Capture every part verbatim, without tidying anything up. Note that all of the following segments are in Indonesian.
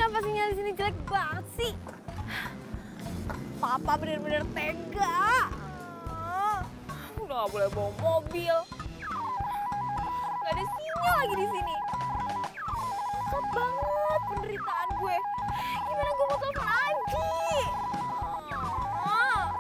kenapa sinyal di sini jelek banget sih? Papa bener-bener tega. Udah gak boleh bawa mobil. Gak ada sinyal lagi di sini. Susah banget penderitaan gue. Gimana gue mau telepon Andi? Ah.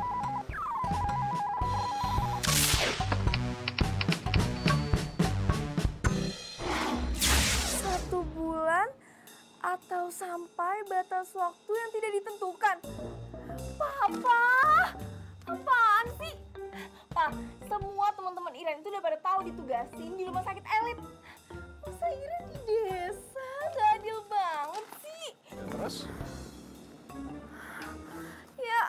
Satu bulan atau sampai batas waktu yang tidak ditentukan. Papa, apaan sih? Pa, semua teman-teman Iren itu udah pada tahu ditugasin di rumah sakit elit. Masa Iren di desa? Gak adil banget sih. Terus? Ya.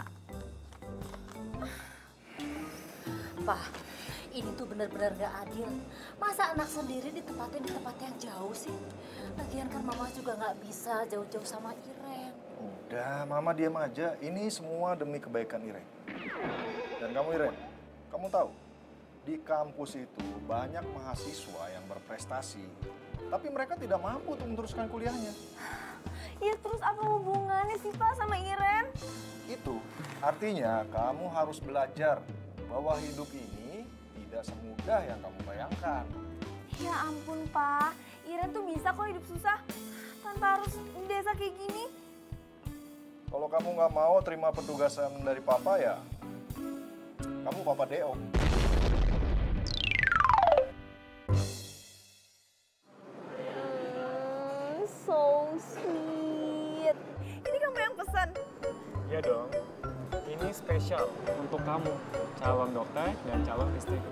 Pa, ini tuh benar-benar gak adil. Masa anak sendiri ditempatin di tempat yang jauh sih? Lagian kan mama juga gak bisa jauh-jauh sama Iren. Udah, mama diam aja. Ini semua demi kebaikan Iren. Dan kamu Iren, kamu tahu, di kampus itu banyak mahasiswa yang berprestasi. Tapi mereka tidak mampu untuk meneruskan kuliahnya. Ya terus apa hubungannya sih Pak sama Iren? Itu artinya kamu harus belajar bahwa hidup ini tidak semudah yang kamu bayangkan. Ya ampun Pak, Iren tuh bisa kok hidup susah tanpa harus di desa kayak gini. Kalau kamu nggak mau terima petugasan dari papa ya, kamu papa Deo. Hmm, so sweet. Ini kamu yang pesan? Iya dong. Ini spesial untuk kamu, calon dokter dan calon istriku.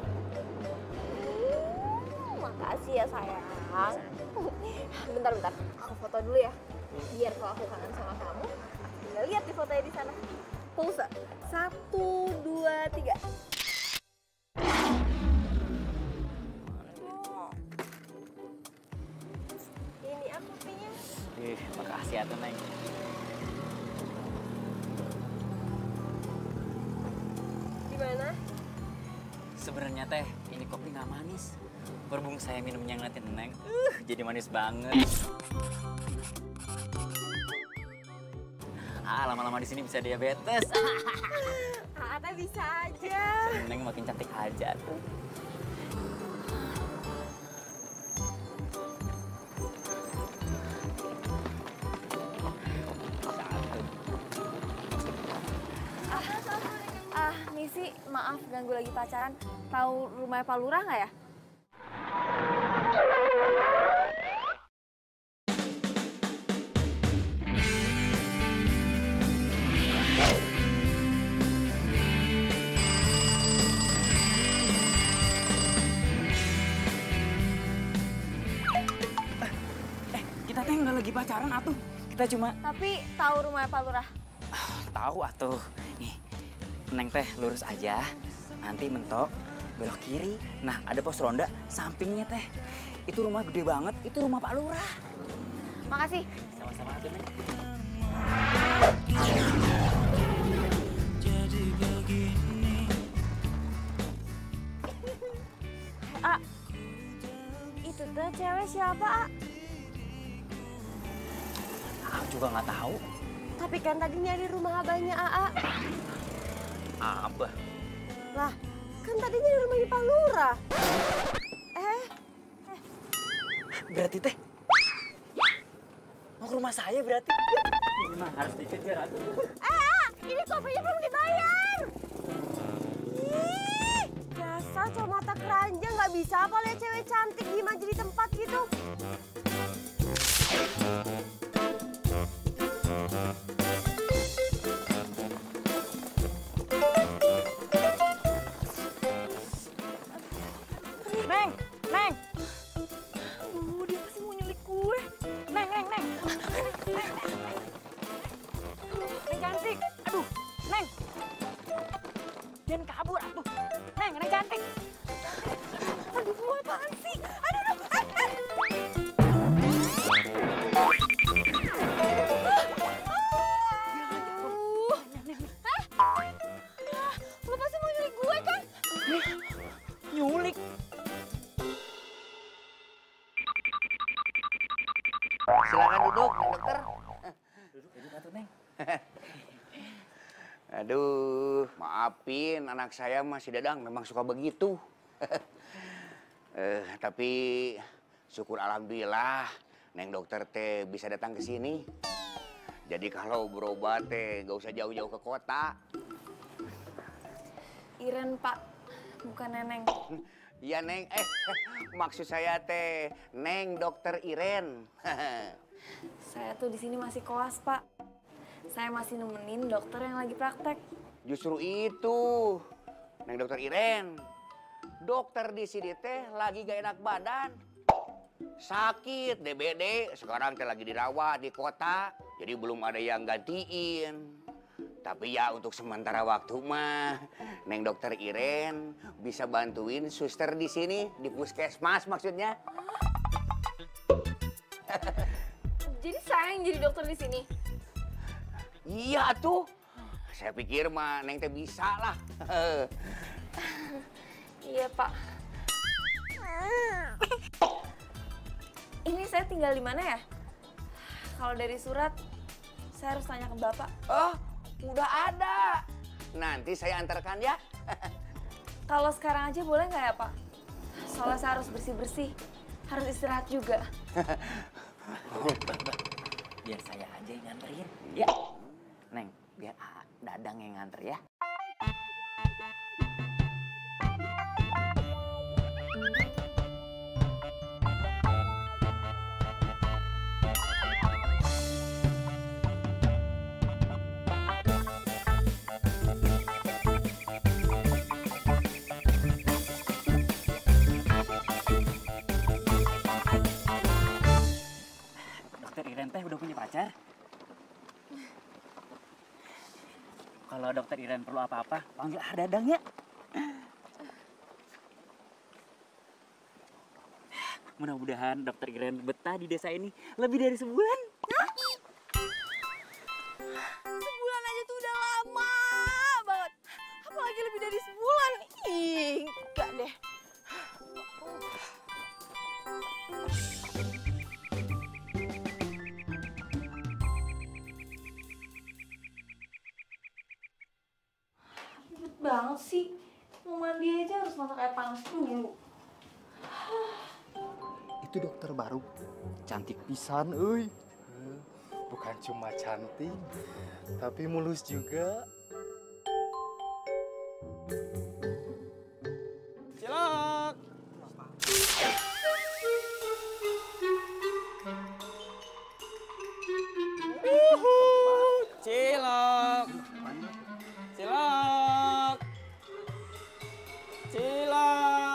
Hmm, makasih ya sayang. Bentar-bentar, aku foto dulu ya. Biar kalau aku kangen sama kamu, tinggal lihat di fotonya di sana. Pulsa. Satu, dua, tiga. Ini aku punya. Ih, makasih ya, Neng. Gimana? Sebenarnya teh, ini kopi nggak manis. Berhubung saya minumnya ngeliatin Neng, uh, jadi manis banget. Ah, lama-lama di sini bisa diabetes. Ata bisa aja. Neng makin cantik aja tuh. Ah, Misi, maaf ganggu lagi pacaran. Tahu rumahnya Pak Lurah nggak ya? Eh, kita teh nggak lagi pacaran atuh. Kita cuma Tapi tahu rumahnya Pak Lurah? tahu atuh. Nih, Neng teh lurus aja. Nanti mentok belok kiri. Nah, ada pos ronda sampingnya teh. Itu rumah gede banget. Itu rumah Pak Lurah. Makasih. Sama-sama aja, Neng. A, itu tuh cewek siapa, A? Aku juga nggak tahu. Tapi kan tadi nyari rumah abahnya A A. Abah. Lah, kan tadi nyari rumahnya Pak Lurah. Eh, Berarti teh mau ke rumah saya berarti. Gimana harus dikejar atuh. eh, A, ini kopinya belum dibayar. Ih, dasar cowok mata keranjang nggak bisa apa lihat cewek cantik diem aja di tempat gitu. Neng, Neng, Uh, dia pasti mau nyulik gue. Neng, Neng, Neng. Neng cantik. Aduh, Neng. Jangan kabur atuh. Neng, Neng cantik. Aduh, gue apaan sih? Aduh, aduh, eh, eh. Aduh. Hah? Ah, lu pasti mau nyulik gue kan? Nyulik. Silakan duduk, Pak Dokter. Aduh, maafin anak saya Mas si Dadang memang suka begitu. eh, tapi syukur alhamdulillah Neng dokter teh bisa datang ke sini. Jadi kalau berobat teh gak usah jauh-jauh ke kota. Iren, Pak. Bukan Neneng. Iya, Neng. Eh, maksud saya teh Neng dokter Iren. Saya tuh di sini masih koas, Pak. Saya masih nemenin dokter yang lagi praktek. Justru itu, Neng dokter Iren. Dokter di sini teh lagi gak enak badan. Sakit, D B D. Sekarang teh lagi dirawat di kota. Jadi belum ada yang gantiin. Tapi ya untuk sementara waktu mah, Neng dokter Iren bisa bantuin suster di sini, di puskesmas maksudnya. Jadi saya yang jadi dokter di sini? Iya tuh. Saya pikir mah Neng teh bisa lah. Iya, Pak. Ini saya tinggal di mana ya? Kalau dari surat, saya harus tanya ke Bapak. Oh, udah ada. Nanti saya antarkan ya. Kalau sekarang aja boleh nggak ya, Pak? Soalnya saya harus bersih-bersih. Harus istirahat juga. Biar saya aja yang nganterin. Ya. Neng, biar A- Dadang yang nganter ya. Dokter Iren teh udah punya pacar? Kalau dokter Iren perlu apa-apa, panggil ah Dadang ya. Mudah-mudahan dokter Iren betah di desa ini lebih dari sebulan. Sebulan aja tuh udah lama banget. Apalagi lebih dari sebulan. Ih, enggak deh. Ribet banget sih. Mau mandi aja harus masak air panas dulu. Itu dokter baru. Cantik pisan, euy. Bukan cuma cantik, tapi mulus juga. Cilok. Cilok. Cilok. Cilok.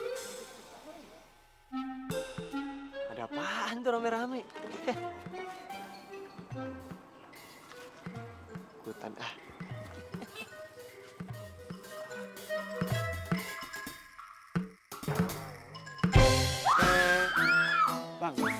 Ada apaan tuh rame-rame? Ikutan ah. Bang, bang.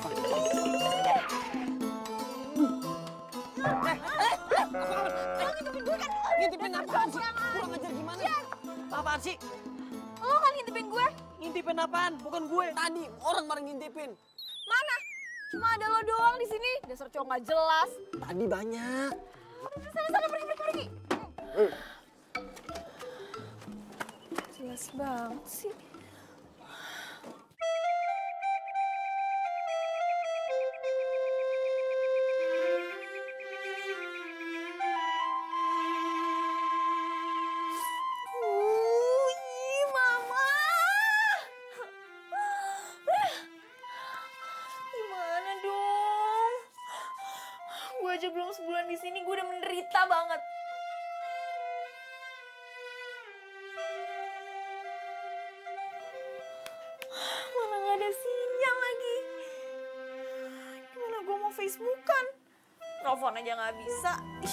Ngintipin apaan sih? Kurang ajar gimana? Apaan sih? Lo kan ngintipin gue? Ngintipin apaan? Bukan gue. Tadi orang bareng ngintipin. Mana? Cuma ada lo doang di sini. Dasar cowok nggak jelas. Tadi banyak. Sana sana pergi pergi pergi. Jelas banget sih. Uh, ih, Mama. Gimana dong? Gue aja belum sebulan di sini, gue udah menderita banget. Mana nggak ada sinyal lagi. Gimana gue mau Facebookan? Telepon aja nggak bisa. Ih.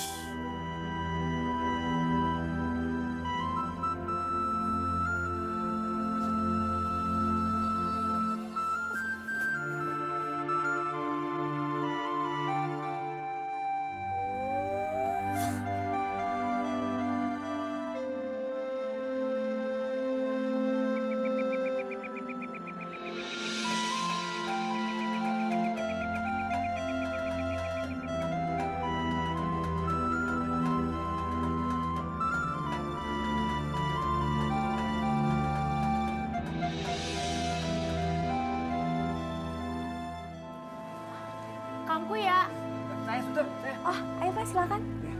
Kangku ya. Saya suster, saya. Oh, ayo Pak, silakan.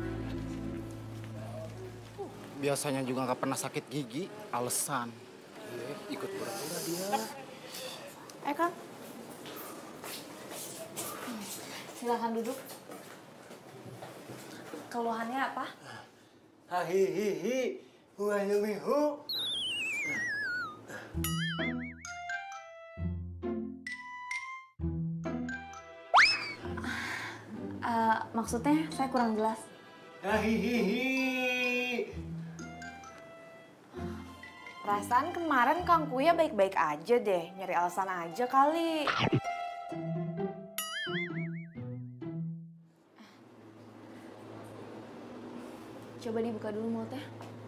Biasanya juga nggak pernah sakit gigi, alasan. Eh, ikut pura-pura dia. Eh, Kang. Silakan duduk. Keluhannya apa? Hahihihi, huayumihu. Uh, maksudnya saya kurang jelas. Hahihihi. Perasaan kemarin Kang Kuya baik-baik aja deh, nyari alasan aja kali. Coba dibuka dulu mulutnya.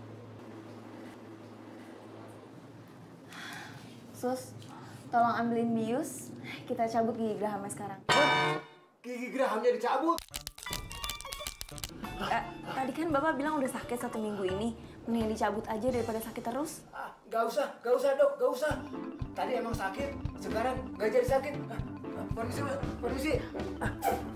Sus, tolong ambilin bius, kita cabut gigi gerahamnya sekarang. Gigi gerahamnya dicabut. Eh, tadi kan Bapak bilang udah sakit satu minggu ini. Mending dicabut aja daripada sakit terus. Ah, gak usah, gak usah dok, gak usah. Tadi emang sakit, sekarang gak jadi sakit. Ah, ah, permisi, Mbak. Permisi. Ah.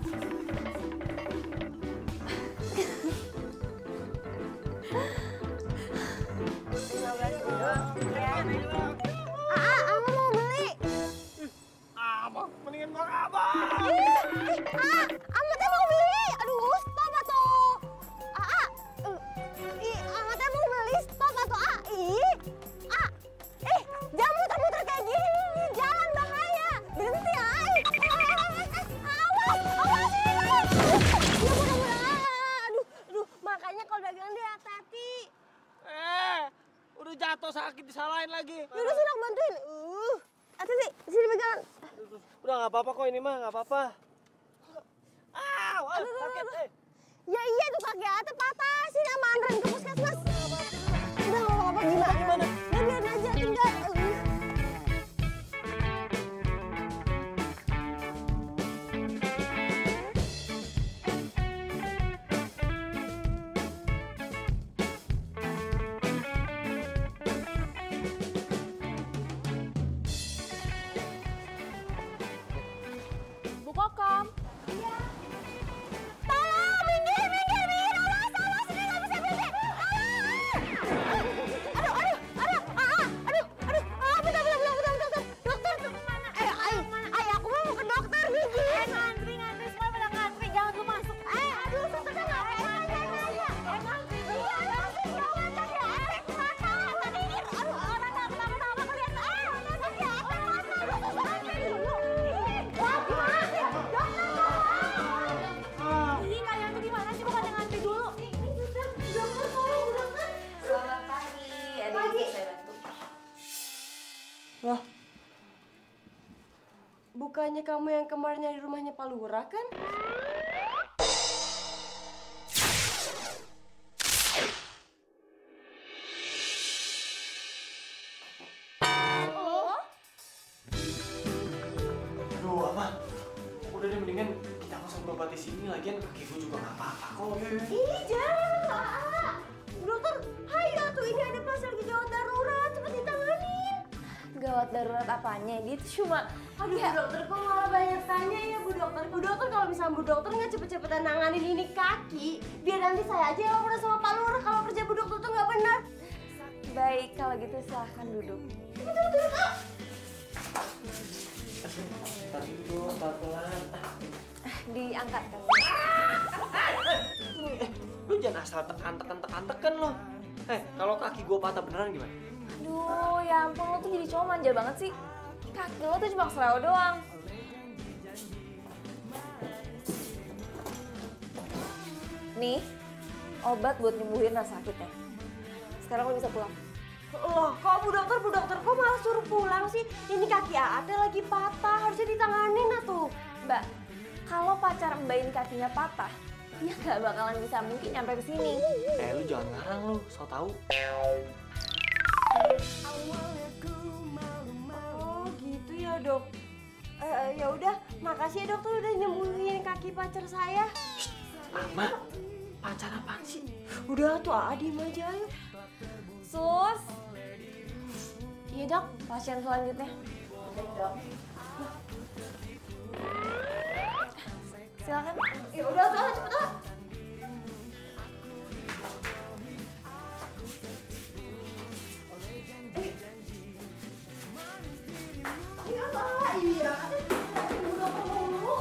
Jatuh sakit disalahin lagi. Yaudah sini aku bantuin. Uh, hati-hati, sini pegangan. Udah nggak apa-apa kok ini mah, nggak apa-apa. Ah, wah, sakit. Eh. Ya iya tuh kaki Ate patah. Sini sama Andren ke puskesmas. Udah nggak apa-apa gimana? Gimana? Ya biarin aja tinggal. Uh. Kokom. Iya. Tolong, minggir, minggir, minggir. Awas, awas, ini nggak bisa berhenti. Tolong. Aduh, aduh, aduh, ah, aduh, aduh, ah, bentar, bentar, bentar, bentar, bentar. Dokter, kemana? Eh, ay, ay, aku mau ke dokter gigi. Eh, ngantri, ngantri, semua pada ngantri, jangan gue masuk. Eh, aduh, susternya nggak apa-apa. Eh, ngantri, iya, ngantri, jangan tadi, eh, mata, mata minggir. Aduh, mata, mata, mata, mata, kelihatan. Eh, mata, mata, mata, mata, ngantri dulu. Wah, gimana sih? Dokter, ini kalian tuh gimana sih? Bukan yang ngantri dulu. Ini dokter, dokter, tolong, dokter. Selamat pagi, adik saya bantu. Loh, bukannya kamu yang kemarin nyari rumahnya Pak Lurah kan? Oh? Aduh, apa? Udah deh, mendingan kita nggak usah berobat di sini. Lagian kaki gue juga nggak apa-apa kok. Ih, jangan, Pak. Dokter, hayo tuh ini ada pasien lagi gawat darurat, cepet ditanganin. Gawat darurat apanya? Dia tuh cuma... Aduh, Bu Dokter, kok malah banyak tanya ya, Bu Dokter. Bu Dokter, kalau misalnya Bu Dokter nggak cepet-cepetan nanganin ini kaki, biar nanti saya aja yang lapor sama Pak Lurah kalau kerja Bu Dokter tuh nggak benar. Baik, kalau gitu silahkan duduk. Betul, betul, betul. Tadi dulu, pelan-pelan. Diangkat kan? Lu jangan asal tekan-tekan tekan-tekan lo. Eh, kalau kaki gue patah beneran gimana? Aduh, ya ampun, lo tuh jadi cowok manja banget sih. Kaki lo tuh cuma seleo doang. Nih, obat buat nyembuhin rasa sakitnya. Sekarang lo bisa pulang. Loh, kok Bu Dokter, Bu Dokter, kok malah suruh pulang sih? Ini kaki Ate lagi patah, harusnya ditanganin atuh. Mbak, kalau pacar Mbak ini kakinya patah, dia nggak bakalan bisa mungkin nyampe ke sini. Eh, lu jangan ngarang lu, so tau. Oh, gitu ya, Dok. Eh, ya udah, makasih ya dokter udah nyembuhin kaki pacar saya. Mama, pacar apaan sih? Udah tuh, Aa diem aja ayo. Sus. Iya dok, pasien selanjutnya. Dok. Silakan. Ya udah, udah, cepet lah. Iya, Pak. Iya. Udah ngomong.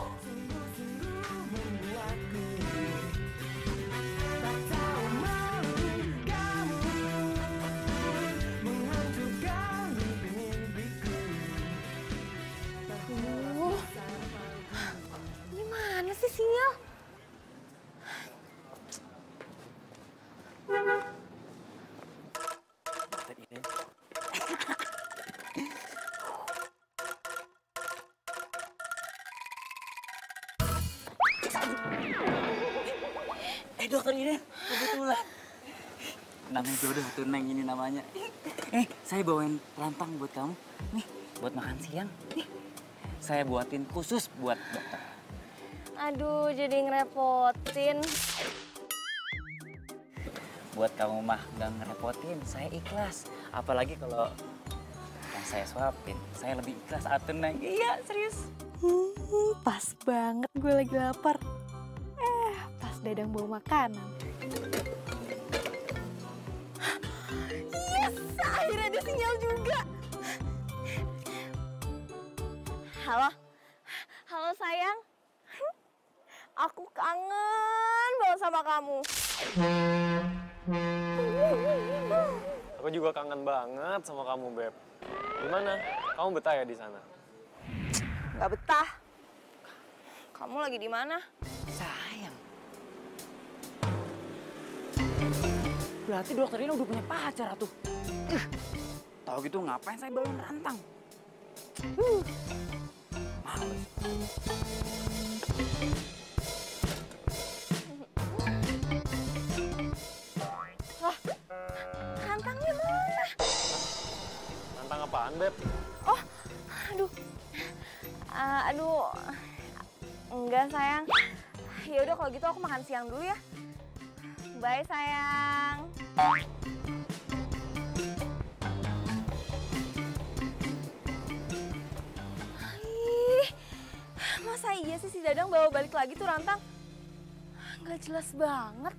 Aduh, gimana sih sinyal? Eh dokter Iren, kebetulan. Namanya jodoh tuh Neng ini namanya. Eh, saya bawain rantang buat kamu. Nih, buat makan siang. Nih, saya buatin khusus buat dokter. Aduh, jadi ngerepotin. Buat kamu mah nggak ngerepotin, saya ikhlas. Apalagi kalau yang saya suapin, saya lebih ikhlas atuh Neng. Iya, serius. Hmm, pas banget gue lagi lapar. Eh, pas Dadang bawa makanan. Yes, akhirnya ada sinyal juga. Halo, halo sayang. Aku kangen banget sama kamu. Aku juga kangen banget sama kamu, Beb. Gimana? Kamu betah ya di sana? Gak betah. Kamu lagi di mana? Sayang. Berarti dokter ini udah punya pacar tuh. Uh, tahu gitu ngapain saya bawain rantang? Uh, males. Lah, rantangnya mana? Rantang apaan, Beb? Oh, aduh. Uh, aduh. Enggak, sayang. Ya udah kalau gitu aku makan siang dulu ya. Bye, sayang. Ih, masa iya sih si Dadang bawa balik lagi tuh rantang? Nggak jelas banget.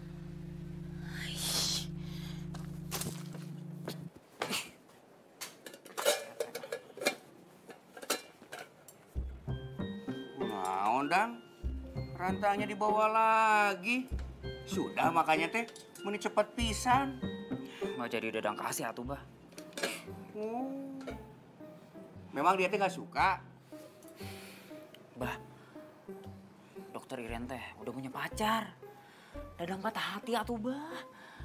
Naon, Dang? Rantangnya dibawa lagi. Sudah makanya teh, meni cepet pisan. Mau jadi Dadang kasih atuh, Bah. Hmm. Memang dia teh nggak suka. Bah, dokter Iren teh udah punya pacar. Dadang patah hati atuh, Bah.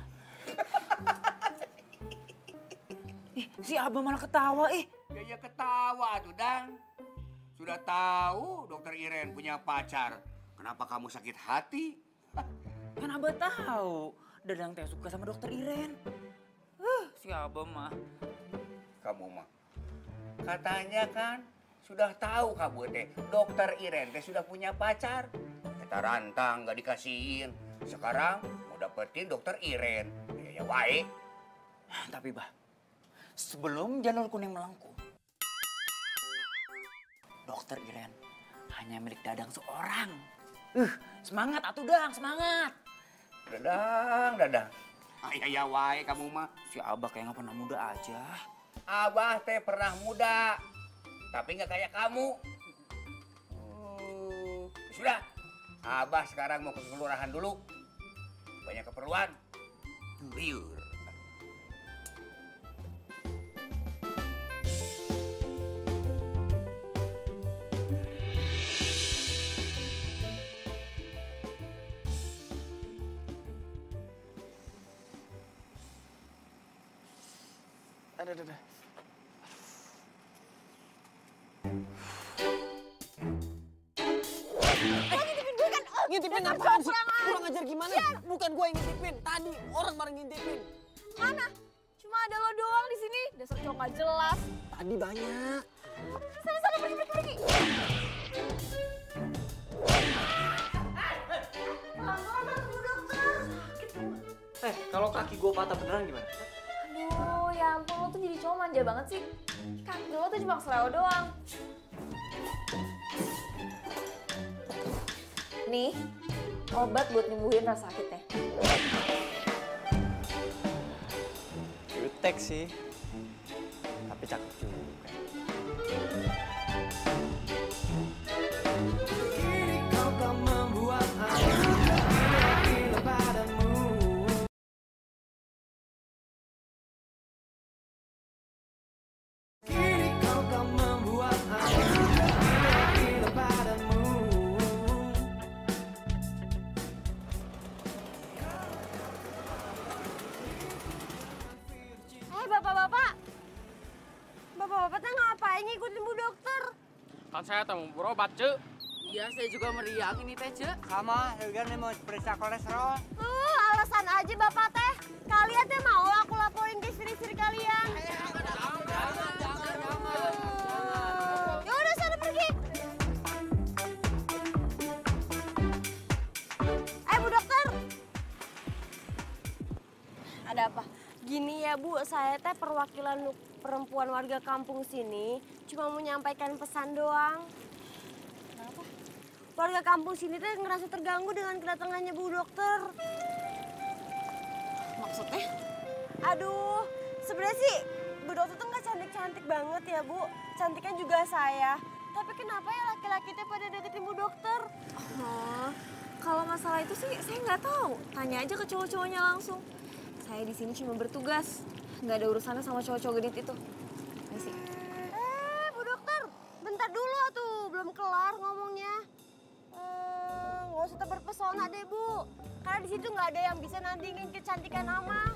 Ih, si Abah malah ketawa, ih. Ya, ya ketawa tuh, Dang. Sudah tahu dokter Iren punya pacar. Kenapa kamu sakit hati? Kan Abah tahu Dadang teh suka sama dokter Iren. Uh, si Abah mah. Kamu mah. Katanya kan sudah tahu kamu teh dokter Iren teh sudah punya pacar. Kita rantang gak dikasihin. Sekarang mau dapetin dokter Iren. Ya, ya wae. Tapi Bah, sebelum Janur Kuning melengkung, dokter Iren hanya milik Dadang seorang. Uh, semangat atuh Dang, semangat. Dadang, dadang. Ayah ya wae kamu mah. Si Abah kayak nggak pernah muda aja. Abah teh pernah muda, tapi nggak kayak kamu. Uh, sudah, Abah sekarang mau ke kelurahan dulu. Banyak keperluan. Liur. Ada, ada, ada. Ngintipin gue kan? Ngintipin apaan sih? Kurang ajar gimana? Bukan gue yang ngintipin. Tadi orang bareng ngintipin. Mana? Cuma ada lo doang di sini. Dasar cowok nggak jelas. Tadi banyak. Sana sana pergi pergi pergi. Eh, kalau kaki gue patah beneran gimana? Aduh, ya ampun, lo tuh jadi cowok manja banget sih. Kaki lo tuh cuma keseleo doang. Nih, obat buat nyembuhin rasa sakitnya. Jutek sih, tapi cakep juga. Kan saya tamu berobat, Cek. Iya, saya juga meriang ini teh, Cek. Sama, Eugen mau periksa kolesterol. Uh, alasan aja Bapak teh. Kalian teh mau aku laporin ke istri-istri kalian. Ya udah sana pergi. Eh, Bu Dokter. Ada apa? Gini ya Bu, saya teh perwakilan perempuan warga kampung sini cuma mau menyampaikan pesan doang. Kenapa? Warga kampung sini teh ngerasa terganggu dengan kedatangannya Bu Dokter. Maksudnya? Aduh, sebenarnya sih Bu Dokter tuh nggak cantik-cantik banget ya Bu. Cantiknya juga saya. Tapi kenapa ya laki-laki teh pada deketin Bu Dokter? Oh, kalau masalah itu sih saya nggak tahu. Tanya aja ke cowok-cowoknya langsung. Saya di sini cuma bertugas, nggak ada urusannya sama cowok-cowok genit itu. Ini sih. Eh, Bu Dokter, bentar dulu tuh, belum kelar ngomongnya. Eh, nggak usah terpesona deh Bu, karena di situ nggak ada yang bisa nandingin kecantikan Ama.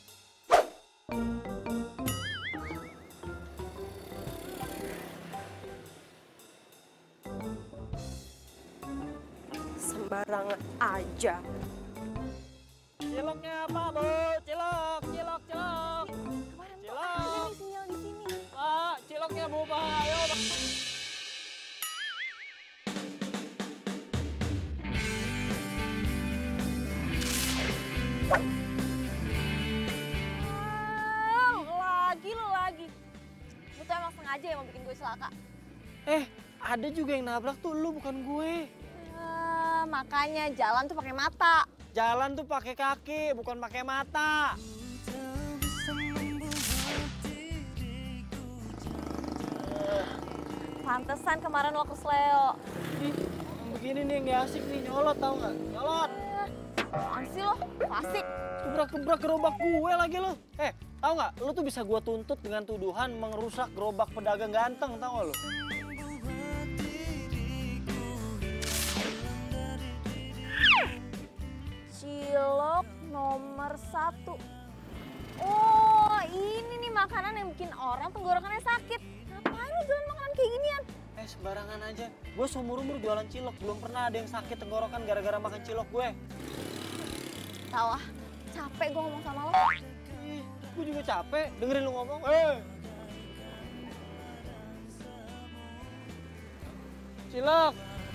Sembarangan aja. Ciloknya apa, Bu? Cilok, cilok, cilok. Kemarin tuh Cilok. ada nih sinyal di sini. Pak, ciloknya Bu, Pak. Ayo, Pak. Oh, lagi lo lagi. Lu tuh emang sengaja ya mau bikin gue celaka. Eh, ada juga yang nabrak tuh lu, bukan gue. Eh, makanya jalan tuh pakai mata. Jalan tuh pakai kaki, bukan pakai mata. Pantesan kemarin lo kesleo. Ih, yang begini nih nggak asik nih, nyolot tau nggak? Nyolot. Apaan sih lo? Klasik. Gebrak-gebrak gerobak gue lagi lo. Eh, tau nggak? Lo tuh bisa gue tuntut dengan tuduhan merusak gerobak pedagang ganteng, tau nggak lo? Cilok nomor satu. Oh, ini nih makanan yang bikin orang tenggorokannya sakit. Ngapain lo jualan makanan kayak ginian? Eh, sembarangan aja. Gue seumur-umur jualan cilok, belum pernah ada yang sakit tenggorokan gara-gara makan cilok gue. Tahu ah, capek gue ngomong sama lo. Ih, gue juga capek dengerin lu ngomong. Eh. Cilok.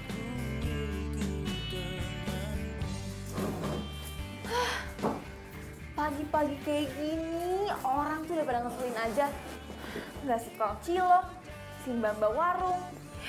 Pagi-pagi kayak gini, orang tuh udah pada ngeselin aja. Nggak si tukang cilok, si mbak-mbak warung.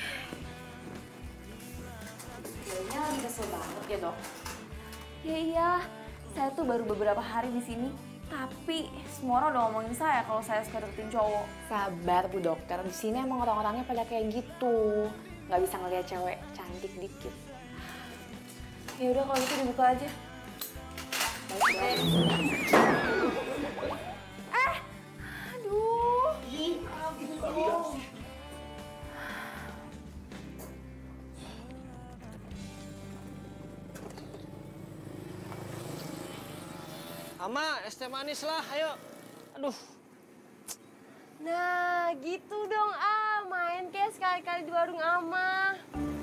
Kayaknya lagi kesel banget ya, Dok. Ya iya, saya tuh baru beberapa hari di sini. Tapi semua orang udah ngomongin saya kalau saya suka deketin cowok. Sabar Bu Dokter, di sini emang orang-orangnya pada kayak gitu. Nggak bisa ngeliat cewek cantik dikit. Ya udah kalau gitu dibuka aja. Baik, Eh, aduh. Ama, es teh manis lah, ayo. Aduh. Nah, gitu dong ah, main kayak sekali-kali di warung Ama.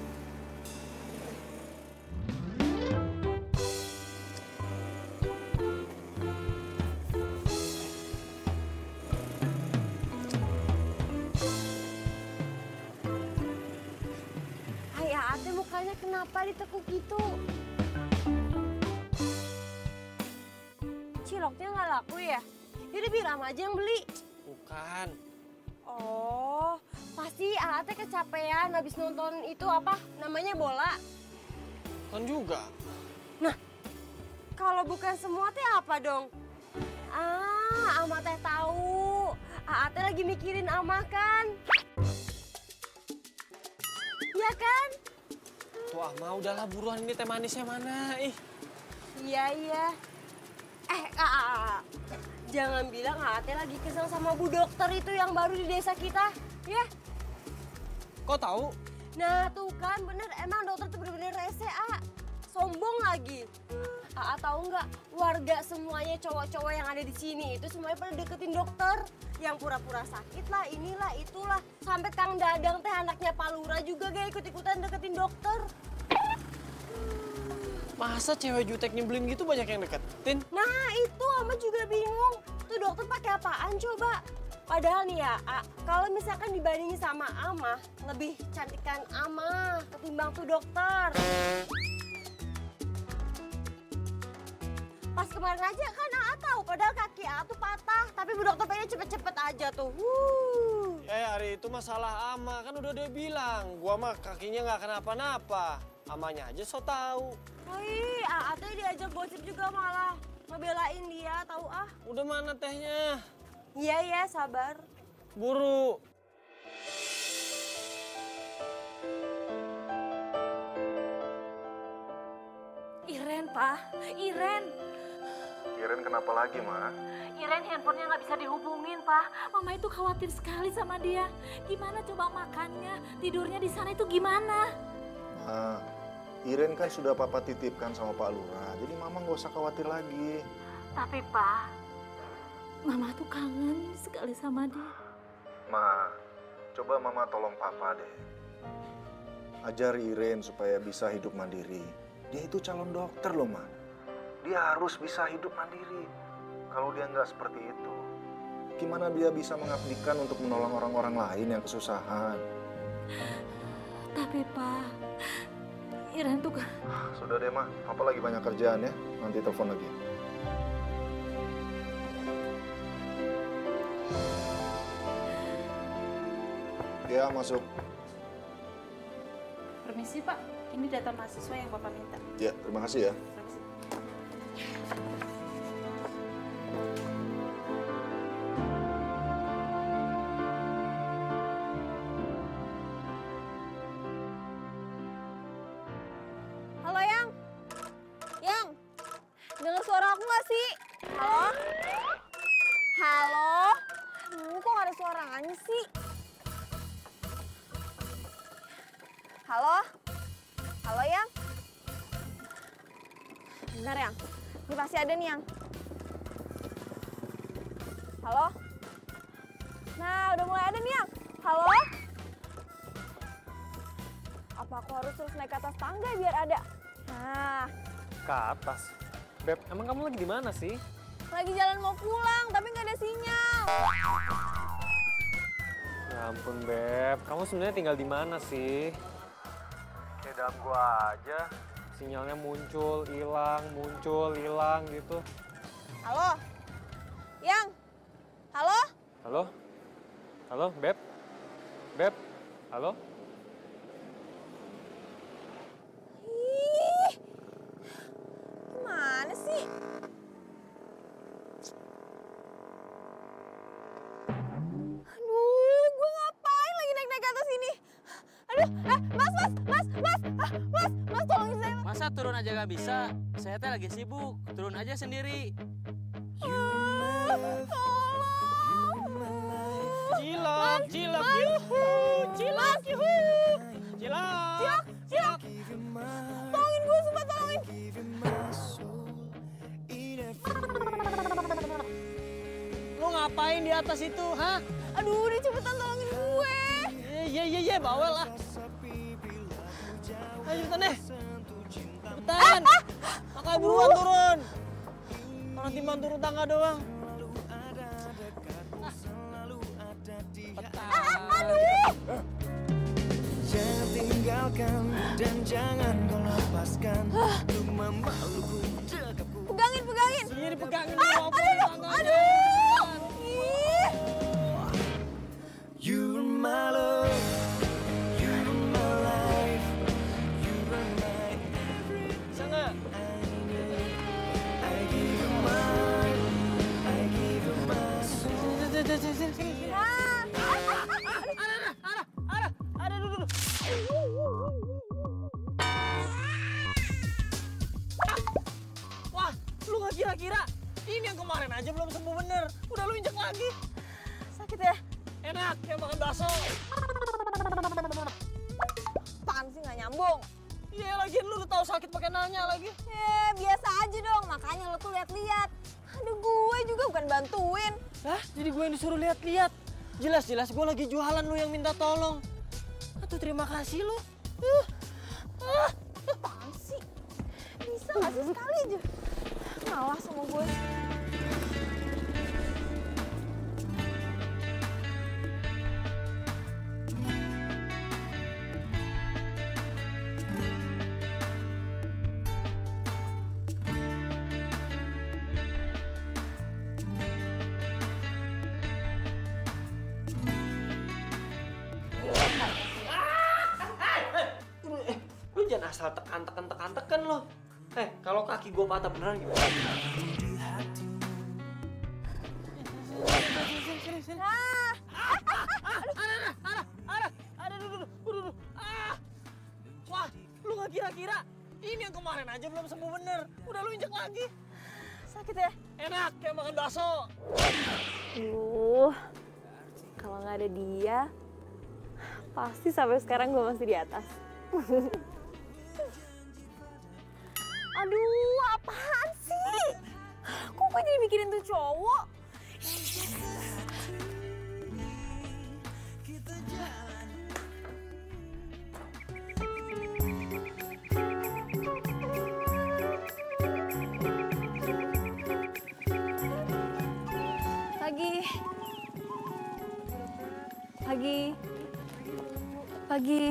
Ayah, ate mukanya kenapa ditekuk gitu? Ciloknya nggak laku ya? Yaudah biar Ama aja yang beli. Bukan. Oh, pasti Ate kecapean habis nonton itu apa namanya bola. Kan juga. Nah, kalau bukan semua teh apa dong? Ah, Ama teh tahu. Aa teh lagi mikirin Ama kan? Iya kan? Tuh Ama udahlah buruan, ini teh manisnya mana? Ih. Iya, iya. Eh, Aa, jangan bilang Aa teh lagi kesel sama Bu Dokter itu yang baru di desa kita, ya? Kok tahu? Nah tuh kan bener, emang dokter tuh bener-bener rese, A. Sombong lagi. Aa tahu nggak, warga semuanya cowok-cowok yang ada di sini itu semuanya pada deketin dokter. Yang pura-pura sakit lah, inilah, itulah. Sampai Kang Dadang teh anaknya Pak Lurah juga gak ikut-ikutan deketin dokter. Masa cewek jutek nyebelin gitu banyak yang deketin? Nah itu Ama juga bingung. Tuh dokter pakai apaan coba? Padahal nih ya, A, kalau misalkan dibandingin sama Ama, lebih cantikan Ama ketimbang tuh dokter. Pas kemarin aja kan A tahu, padahal kaki A tuh patah, tapi Bu Dokter pengen cepet-cepet aja tuh. Wuh. Ya hari itu masalah Ama, kan udah dia bilang, gua mah kakinya nggak kenapa-napa. Amanya aja so tahu. Wih, A teh diajak gosip juga malah ngebelain dia, tahu ah. Udah mana tehnya? Iya, iya, sabar. Buru. Iren, Pak. Iren. Iren kenapa lagi, Ma? Iren handphonenya nggak bisa dihubungin, Pak. Mama itu khawatir sekali sama dia. Gimana coba makannya, tidurnya di sana itu gimana? Ma, Iren kan sudah Papa titipkan sama Pak Lurah, jadi Mama nggak usah khawatir lagi. Tapi, Pak, Mama tuh kangen sekali sama dia. Ma, coba Mama tolong Papa deh. Ajari Iren supaya bisa hidup mandiri. Dia itu calon dokter loh, Ma. Dia harus bisa hidup mandiri. Kalau dia nggak seperti itu, gimana dia bisa mengabdikan untuk menolong orang-orang lain yang kesusahan? Tapi, Pak, Iren tuh kan... Sudah deh, Ma. Papa lagi banyak kerjaan ya. Nanti telepon lagi. Ya, masuk. Permisi Pak, ini data mahasiswa yang Bapak minta. Ya, terima kasih ya. Permisi. Halo, Yang. Yang, dengar suara aku nggak sih? Halo? Halo? Aduh, kok nggak ada suaranya sih? Halo? Halo, Yang? Bentar, Yang. Ini pasti ada nih, Yang. Halo? Nah, udah mulai ada nih, Yang. Halo? Apa aku harus terus naik ke atas tangga biar ada? Nah, Ke atas? Beb, emang kamu lagi di mana sih? lagi jalan mau pulang, tapi nggak ada sinyal. Ya ampun, Beb. Kamu sebenarnya tinggal di mana sih? Kayak dalam gua aja. Sinyalnya muncul, hilang, muncul, hilang gitu. Halo? Yang? Halo? Halo? Halo, Beb? Beb? Halo? Ih, gimana sih? Aduh, gue ngapain lagi naik-naik ke atas ini? Aduh, eh, mas, mas, mas, mas, ah, mas, mas, tolongin saya. Mas. Masa turun aja gak bisa? Saya teh lagi sibuk, turun aja sendiri. Ah, tolong. Cilok, cilok, yuhu, cilok, yuhu, cilok. Cilok, cilok. Tolongin gue, sumpah tolongin. Lu ngapain di atas itu, hah? Aduh, udah cepetan tolongin gue. Iya, iya, iya, bawel lah. Ayo cepetan deh. Cepetan. Makanya buruan turun. Orang timbang turun tangga doang. Aduh. Jangan tinggalkan dan jangan kau lepaskan. Untuk memaluku, dekapku. Pegangin, pegangin. Sini dipegangin. Ah, aduh, aduh. Ih. You're my love, you're my life, you're my kira-kira? Ini yang kemarin aja belum sembuh bener. Udah lu injek lagi. Sakit ya? Enak, kayak makan bakso. Apaan sih nggak nyambung? Iya, lagian lu udah tahu sakit pakai nanya lagi. Eh, biasa aja dong. Makanya lo tuh lihat-lihat. Aduh, gue juga bukan bantuin. Hah? Jadi gue yang disuruh lihat-lihat? Jelas-jelas gue lagi jualan, lu yang minta tolong. Aduh, terima kasih lu. Uh. Ah, apaan sih? Bisa nggak sih sekali aja? Ngalah sama gue. Lu jangan asal tekan-tekan tekan-tekan lo. Eh, kalau kaki gue patah beneran gimana? Sini, sini. Ah, Ada, ada, ada, ada, duduk, duduk, duduk. Ah, wah, lu nggak kira-kira? Ini yang kemarin aja belum sembuh bener. Udah lu injek lagi. sakit ya? Enak, kayak makan bakso. Aduh, kalau nggak ada dia, pasti sampai sekarang gue masih di atas. Aduh, apaan sih? Kok gue jadi mikirin tuh cowok? Pagi. Pagi. Pagi.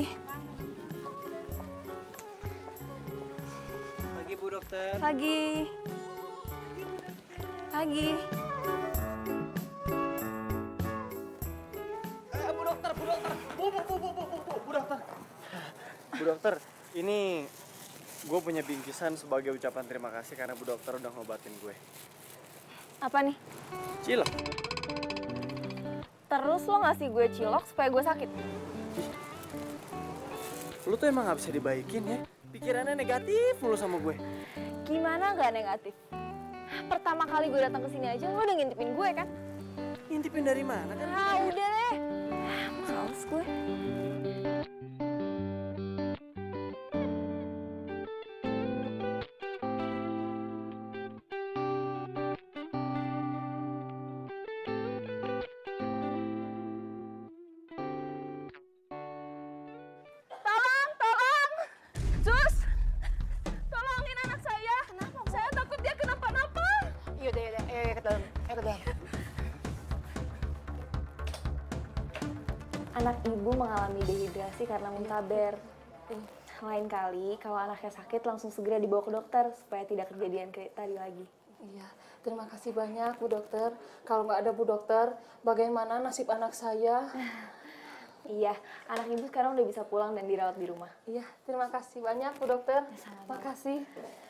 Pagi, Bu Dokter. Pagi. Pagi. Eh, Bu Dokter, Bu Dokter. Bu, Bu, Bu, Bu, Bu, Bu, Bu, Bu Dokter. Bu Dokter, ini gue punya bingkisan sebagai ucapan terima kasih karena Bu Dokter udah ngobatin gue. Apa nih? Cilok. Terus lo ngasih gue cilok supaya gue sakit? Lu tuh emang gak bisa dibaikin ya? Pikirannya negatif mulu sama gue. Gimana gak negatif? Pertama kali gue datang ke sini aja lo udah ngintipin gue kan? Ngintipin dari mana kan? Ah udah deh. Males gue. Tolong, tolong. Sus. Tolongin anak saya. Kenapa? Saya takut dia kenapa-napa. Yaudah, yaudah. Ayo, ayo ke dalam. Ayo ke dalam. Anak ibu mengalami dehidrasi karena muntaber. Lain kali kalau anaknya sakit langsung segera dibawa ke dokter supaya tidak kejadian kayak tadi lagi. Iya, terima kasih banyak Bu Dokter. Kalau nggak ada Bu Dokter, bagaimana nasib anak saya? Iya, anak ibu sekarang udah bisa pulang dan dirawat di rumah. Iya, terima kasih banyak Bu Dokter. Terima kasih.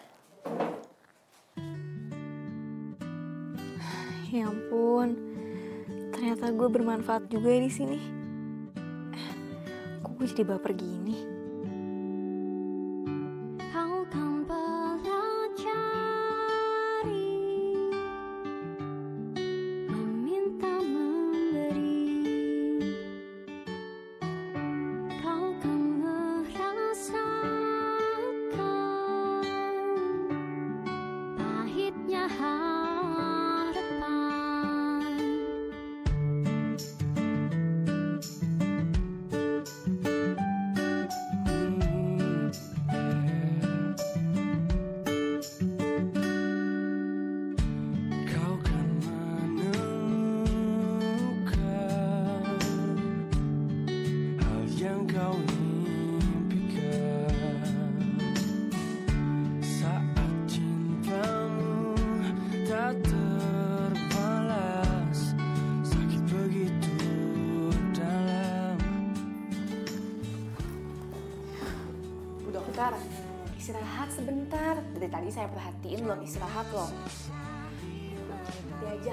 Ya ampun, ternyata gue bermanfaat juga di sini. Kok gue jadi baper gini? Kau kan pelajari, meminta memberi. Kau kan merasakan pahitnya harapan. Kau kan menemukan hal yang kau impikan saat cintamu tak terbalas, sakit begitu dalam. Bu Dokter, istirahat sebentar. Dari tadi saya perhatiin belum istirahat loh. Nanti aja.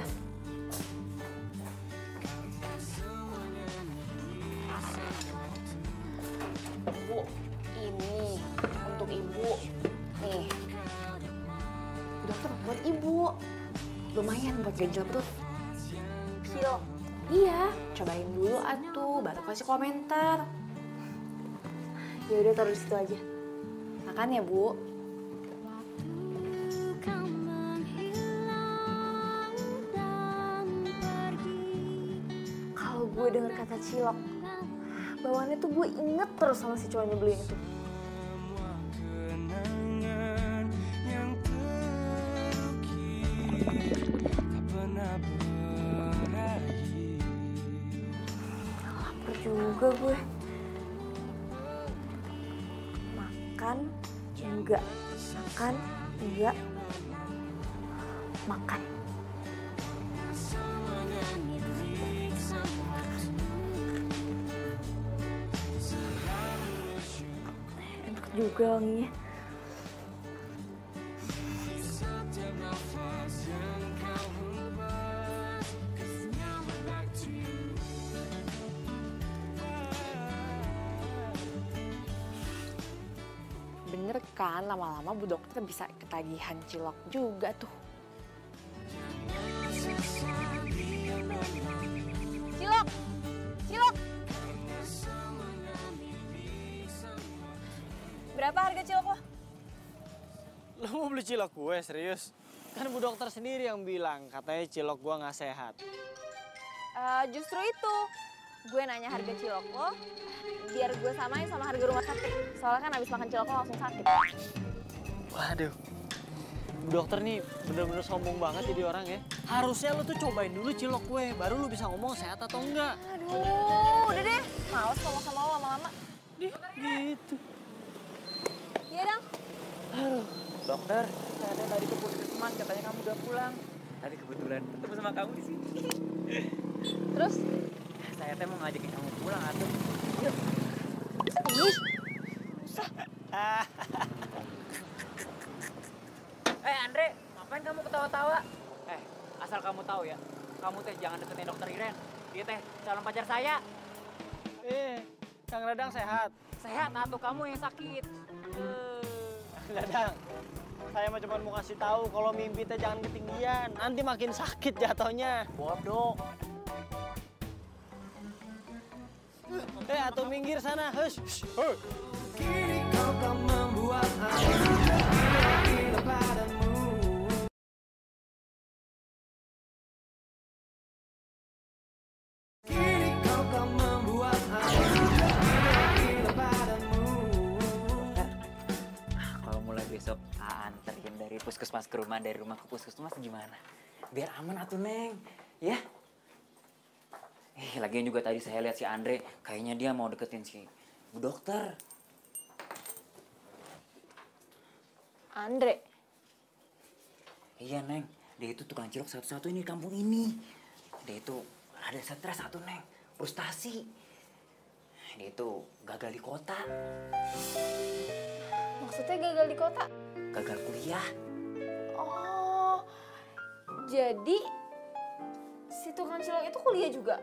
Bu, ini untuk ibu. Nih. Bu Dokter, buat ibu. lumayan buat ganjel perut. Cilok. Iya, cobain dulu atuh, baru kasih komentar. Ya udah taruh di situ aja. Makan ya, Bu. Kalau gue denger kata cilok, bawaannya tuh gue inget terus sama si cowok nyebelin itu. Kenangan yang terukir tak pernah berakhir. Lapar juga gue. Makan, enggak. Makan, enggak. Makan. Enak juga wanginya. Bener kan, lama-lama Bu Dokter bisa ketagihan cilok juga tuh. Cilok! Cilok! Berapa harga cilok lo? Lo mau beli cilok gue, serius? Kan Bu Dokter sendiri yang bilang, katanya cilok gue nggak sehat. Uh, justru itu, gue nanya harga cilok lo, biar gue samain sama harga rumah sakit. Soalnya kan abis makan cilok lo langsung sakit. Waduh, Bu Dokter nih bener-bener sombong banget jadi orang ya. Harusnya lo tuh cobain dulu cilok gue, baru lo bisa ngomong sehat atau enggak. Aduh, udah deh, males ngomong sama lo lama-lama. Dih, gitu. Iya dong. Aduh, dokter, saya tadi ke puskesmas katanya kamu udah pulang. Tadi kebetulan ketemu sama kamu di sini. Terus? Saya teh mau ngajakin kamu pulang atuh. Yuk. Ih, susah. Eh Andre, ngapain kamu ketawa-tawa? Eh, asal kamu tahu ya, kamu teh jangan deketin dokter Iren. Dia teh calon pacar saya. Eh, Kang Dadang sehat? Sehat, atuh kamu yang sakit. Kang Dadang, saya mah cuma mau kasih tahu kalau mimpi teh jangan ketinggian. Nanti makin sakit jatuhnya. Bodoh. Eh, atau minggir sana. Hush. Hush. Kini kau tak membuat aku gila padamu. Kini kau tak membuat aku gila padamu. Kalau mulai besok A anterin dari puskesmas ke rumah, dari rumah ke puskesmas gimana? Biar aman atuh Neng, ya? Eh, lagian juga tadi saya lihat si Andre, kayaknya dia mau deketin si Bu Dokter. Andre? Iya Neng, dia itu tukang cilok satu-satu ini di kampung ini. Dia itu ada stres satu Neng, frustasi. Dia itu gagal di kota. Maksudnya gagal di kota? Gagal kuliah. Oh, jadi si tukang cilok itu kuliah juga?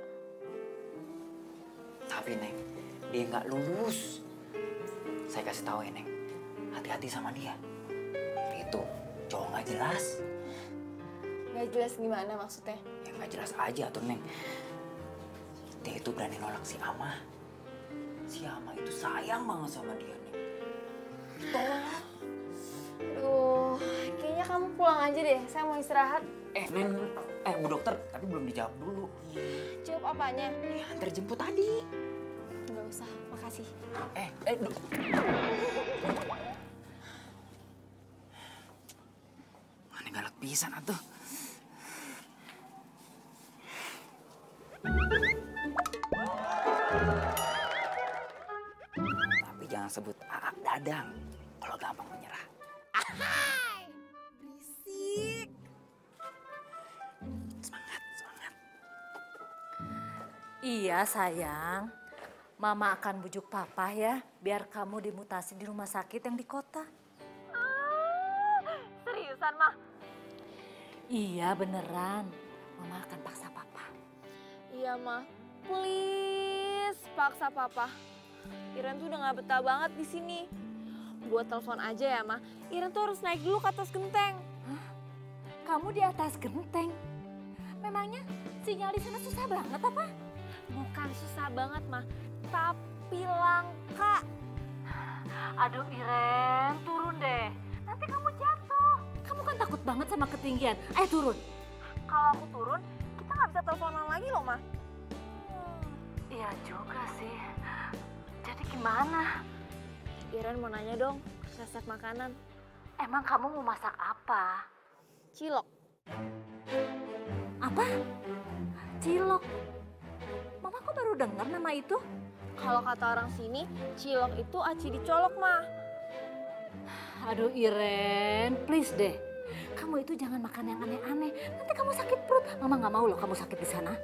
Tapi Neng, dia nggak lulus. Saya kasih tahu ya Neng, hati-hati sama dia. Dia itu cowok nggak jelas. Nggak jelas gimana maksudnya? Ya nggak jelas aja tuh Neng. Dia itu berani nolak si Ama. Si Ama itu sayang banget sama dia Neng. Tolong. Aduh, kayaknya kamu pulang aja deh. Saya mau istirahat. Eh Neng, eh Bu Dokter, tapi belum dijawab dulu. Jawab apanya? Ya, antar jemput tadi. Nggak usah, makasih. Eh, eh, du- Mana galak pisan atuh. Tapi jangan sebut A A Dadang kalau gampang menyerah. Ahai, berisik. Semangat, semangat. Iya sayang, Mama akan bujuk Papa ya, biar kamu dimutasi di rumah sakit yang di kota. Ah, seriusan, Mah? Iya beneran, Mama akan paksa Papa. Iya, Mah. Please, paksa Papa. Iren tuh udah gak betah banget di sini. Buat telepon aja ya, Mah. Iren tuh harus naik dulu ke atas genteng. Hah? Kamu di atas genteng. Memangnya sinyal di sana susah banget apa? Bukan susah banget mah, tapi langka. Aduh Iren, turun deh. Nanti kamu jatuh. Kamu kan takut banget sama ketinggian. Ayo turun. Kalau aku turun, kita nggak bisa teleponan lagi loh mah. Iya juga sih. Jadi gimana? Iren mau nanya dong, resep makanan. Emang kamu mau masak apa? Cilok. Apa? Cilok? Mama kok baru dengar nama itu? Kalau kata orang sini, cilok itu aci dicolok mah. Aduh Iren, please deh. Kamu itu jangan makan yang aneh-aneh. Nanti kamu sakit perut. Mama nggak mau loh kamu sakit di sana.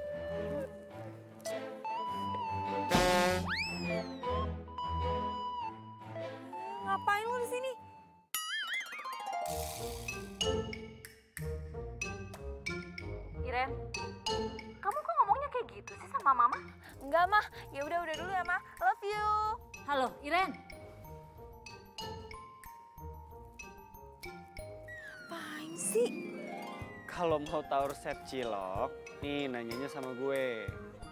Ngapain lu di sini? Iren, kamu kok ngomongnya kayak gitu sih sama Mama? Enggak mah, ya udah udah dulu ya mah. Love you. Halo Iren. Apain sih? Kalau mau tahu resep cilok, nih nanyanya sama gue.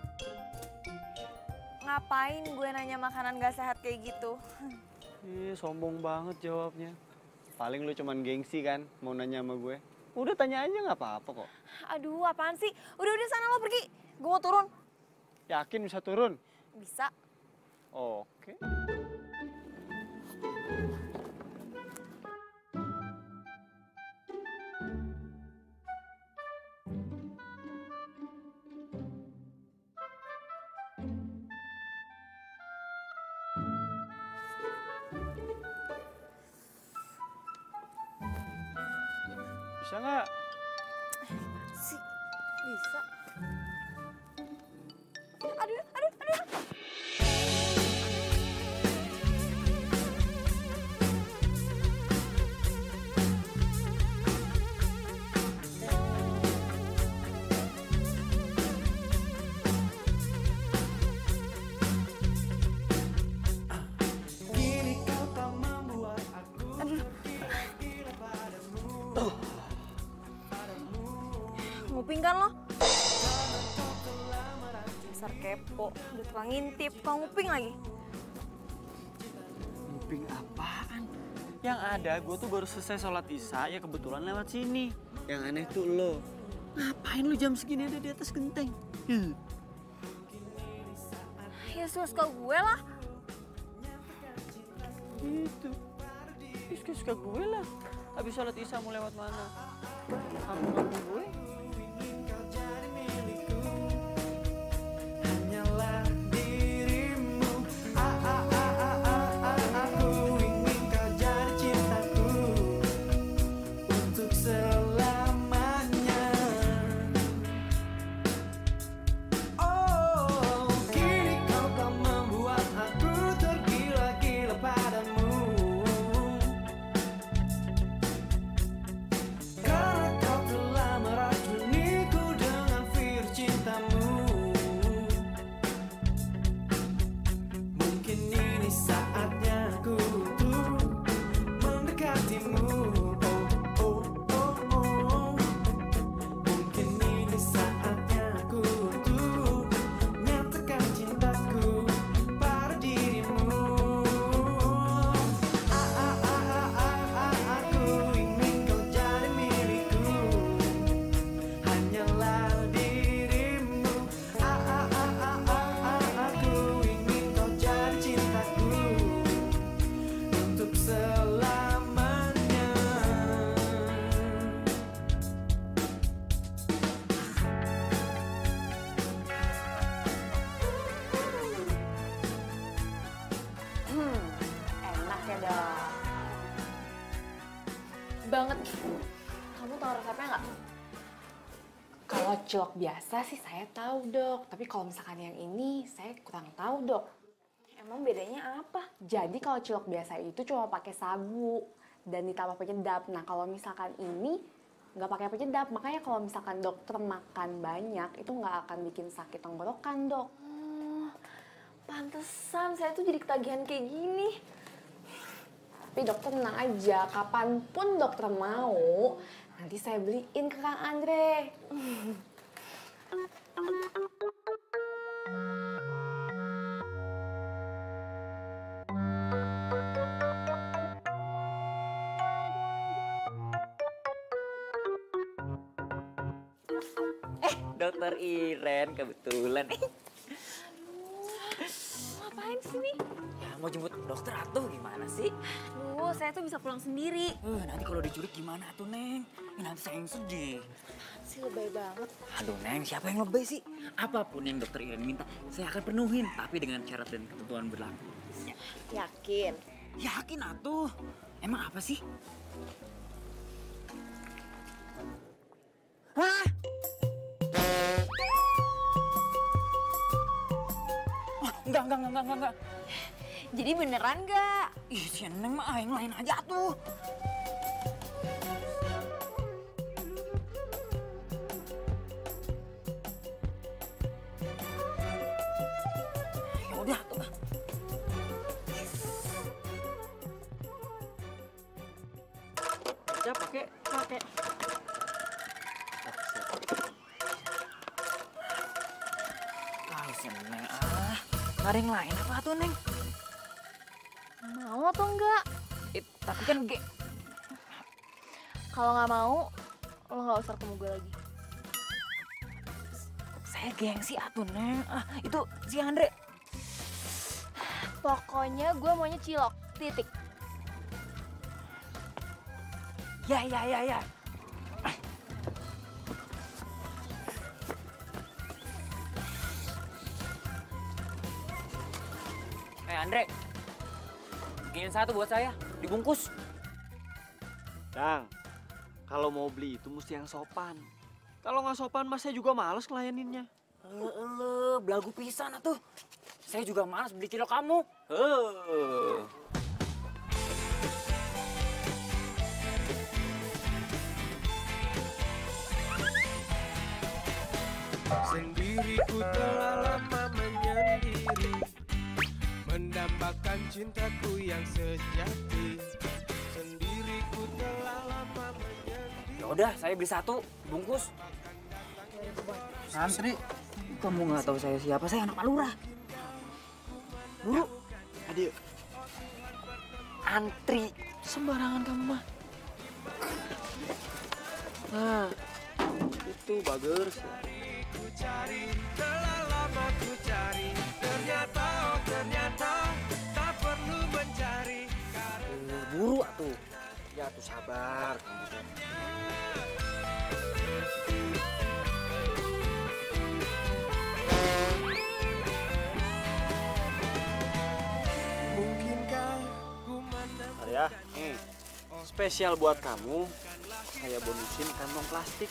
Ngapain gue nanya makanan gak sehat kayak gitu? Ih, sombong banget jawabnya. Paling lu cuman gengsi kan mau nanya sama gue. Udah tanya aja nggak apa-apa kok. Aduh, apaan sih? Udah udah sana lo pergi. Gue mau turun. Yakin bisa turun? Bisa. Oke. Bisa nggak? Sih, bisa. Aduh, aduh, aduh. Nguping kan lo? Dasar kepo, udah tukang ngintip, tukang nguping lagi. Nguping apaan? Yang ada gue tuh baru selesai sholat isya ya kebetulan lewat sini. Yang aneh tuh lo. Ngapain lu jam segini ada di atas genteng? Hmm. Ya suka gue lah. Gitu. Suka-suka gue lah. Habis sholat isya mau lewat mana? Kamu-kamu gue? Banget. Kamu tahu resepnya nggak? Kalau cilok biasa sih saya tahu dok, tapi kalau misalkan yang ini saya kurang tahu dok. Emang bedanya apa? Jadi kalau cilok biasa itu cuma pakai sagu dan ditambah penyedap. Nah kalau misalkan ini nggak pakai penyedap, makanya kalau misalkan dokter makan banyak itu nggak akan bikin sakit tenggorokan dok. Hmm, pantesan saya tuh jadi ketagihan kayak gini. Tapi dokter tenang aja, kapanpun dokter mau, nanti saya beliin ke Kang Andre. Eh, dokter Iren kebetulan. Ngapain sih nih? Ya mau jemput dokter atuh gimana sih? Duh, saya tuh bisa pulang sendiri. Eh, nanti kalau diculik gimana tuh, Neng? Ya, nanti saya yang sedih. Sih lebay banget. Aduh, Neng, siapa yang lebay sih? Apapun yang dokter Iren minta, saya akan penuhin. Tapi dengan syarat dan ketentuan berlaku. Yakin? Yakin atuh. Emang apa sih? Hah? Oh, enggak, enggak, enggak, enggak, enggak. Jadi beneran nggak? Ih, si Neng mah yang lain aja tuh. Ya udah tuh. Aja pakai. Pakai. Ah, si Neng ah. Gak ada yang lain apa tuh, Neng? Mau atau enggak? Eh, tapi kan ge... Kalau nggak mau, lo nggak usah ketemu gue lagi. Saya gengsi atuh, Neng. Ah, itu si Andre. Pokoknya gue maunya cilok, titik. Ya, ya, ya, ya. Eh, Andre. Bikinin satu buat saya, dibungkus. Dang, kalau mau beli itu mesti yang sopan. Kalau nggak sopan, mas saya juga males ngelayaninnya. Ele, ele, belagu pisan atuh. Saya juga malas beli cilok kamu. Heuh. Sendiriku telah lama menyendiri, mendambakan cintaku yang sejati. Sendiriku telah lama menyendiri. Ya udah, saya beli satu, bungkus. Santri, kamu nggak tahu saya siapa? Saya anak Palura. Buru, adik. Antri, sembarangan kamu mah. Nah, itu bagus. Ku cari, telah lama ku cari, ternyata oh ternyata tak perlu mencari. Uh, buru atuh. Ya tuh sabar. Mungkinkah ku menang? Arya, nih, spesial buat kamu, saya bonusin kantong plastik.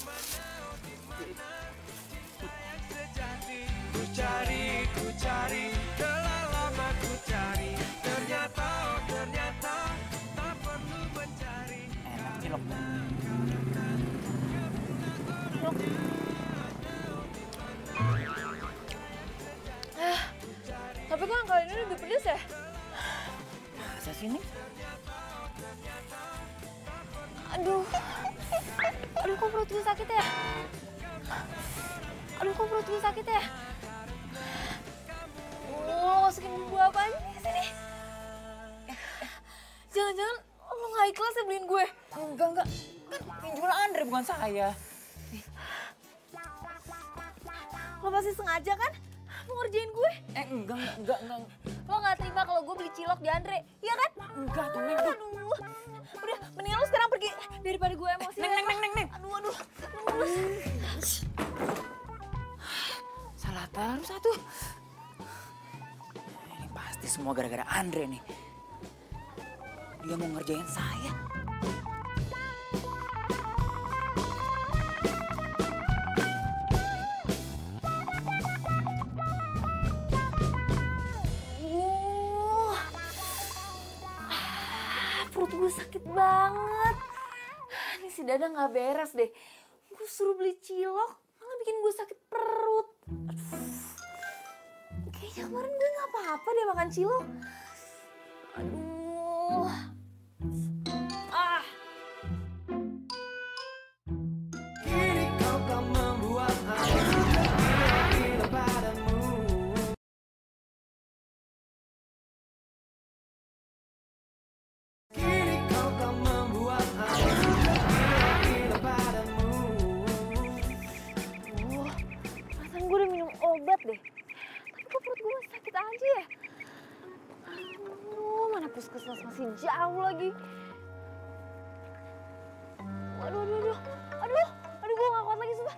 Ku cari, ku cari, telah lama ku cari, ternyata oh ternyata tak perlu mencari. Enak cilok. Eh, tapi kok yang kali ini lebih pedes ya? Masa sih, Neng? Aduh. Aduh, kok perut gue sakit ya? Aduh, kok perut gue sakit ya? Oh, masukin bumbu apaan nih sini? Jangan-jangan lo nggak ikhlas ya beliin gue? Enggak, enggak. Kan yang jual Andre bukan saya. Lo pasti sengaja kan mau ngerjain gue? Eh, enggak, enggak, enggak. Lo nggak terima kalau gue beli cilok di Andre, iya kan? Enggak tuh, Neng. Aduh, udah mendingan lo sekarang pergi daripada gue emosi. Neng, neng, neng, neng, neng. Aduh, aduh. aduh. Salah terus satu. Ini pasti semua gara-gara Andre nih. Dia mau ngerjain saya. Uh, perut gue sakit banget. Ini si Dada nggak beres deh. Gue suruh beli cilok, malah bikin gue sakit perut. Aduh. Kayaknya kemarin gue nggak apa-apa deh makan cilok. Aduh. Aduh. Ah. Kini kau telah membuat aku gila padamu. Kini kau telah membuat aku gila padamu. Aduh, perasaan gue udah minum obat deh. Tapi kok perut gue masih sakit aja ya? Aduh, mana puskesmas masih jauh lagi. Aduh, aduh, aduh. Aduh, aduh gue gak kuat lagi sumpah.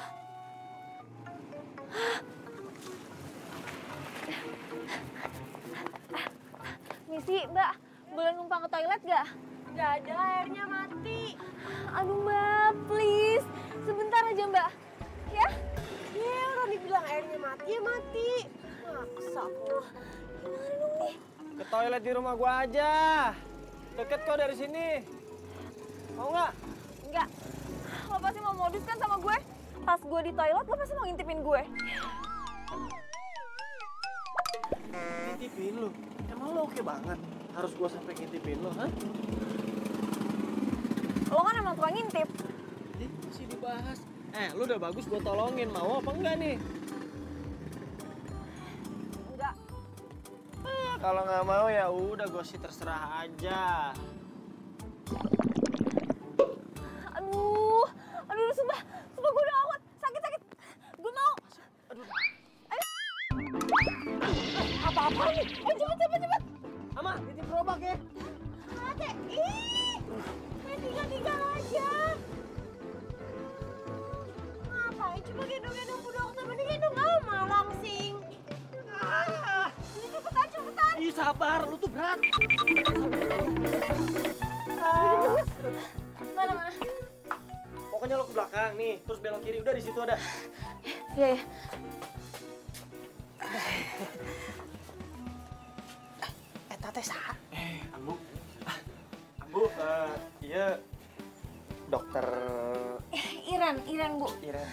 Misi, Mbak, boleh numpang ke toilet gak? Gak ada, airnya mati. Aduh Mbak, please. Sebentar aja Mbak. Ya? Ya, orang dibilang airnya mati, ya mati. Maksa aku. Gimana dong nih? Ke toilet di rumah gua aja. Deket kok dari sini. Mau nggak? Enggak. Lo pasti mau modus kan sama gue? Pas gue di toilet, lo pasti mau ngintipin gue. Ngintipin lu? Emang lo oke banget? Harus gua sampai ngintipin lo, hah? Lo kan emang tukang ngintip. Ih, masih dibahas. Eh, lu udah bagus gua tolongin. Mau apa enggak nih? Enggak. Eh, kalau nggak mau ya udah gua sih terserah aja. Aduh, aduh, sumpah, sumpah gue udah gak kuat, sakit, sakit. Gue mau. Aduh. Ayo. Apa-apa nih? Ayo cepet, cepet, cepet. Ama, titip gerobak ya. Ate, ih, main tiga-tiga aja. Ngapain coba gendong-gendong Bu Dokter? Mending gendong Alma langsing. Ah. Ini cepetan, cepetan. Ih, sabar, lu tuh berat. Ah. Mana, mana? Pokoknya lo ke belakang nih, terus belok kiri. Udah di situ ada. Iya, iya. Eh, Tate sah. Eh, Ambu. Ambu, uh, iya dokter Iren, Iren Bu. Iren.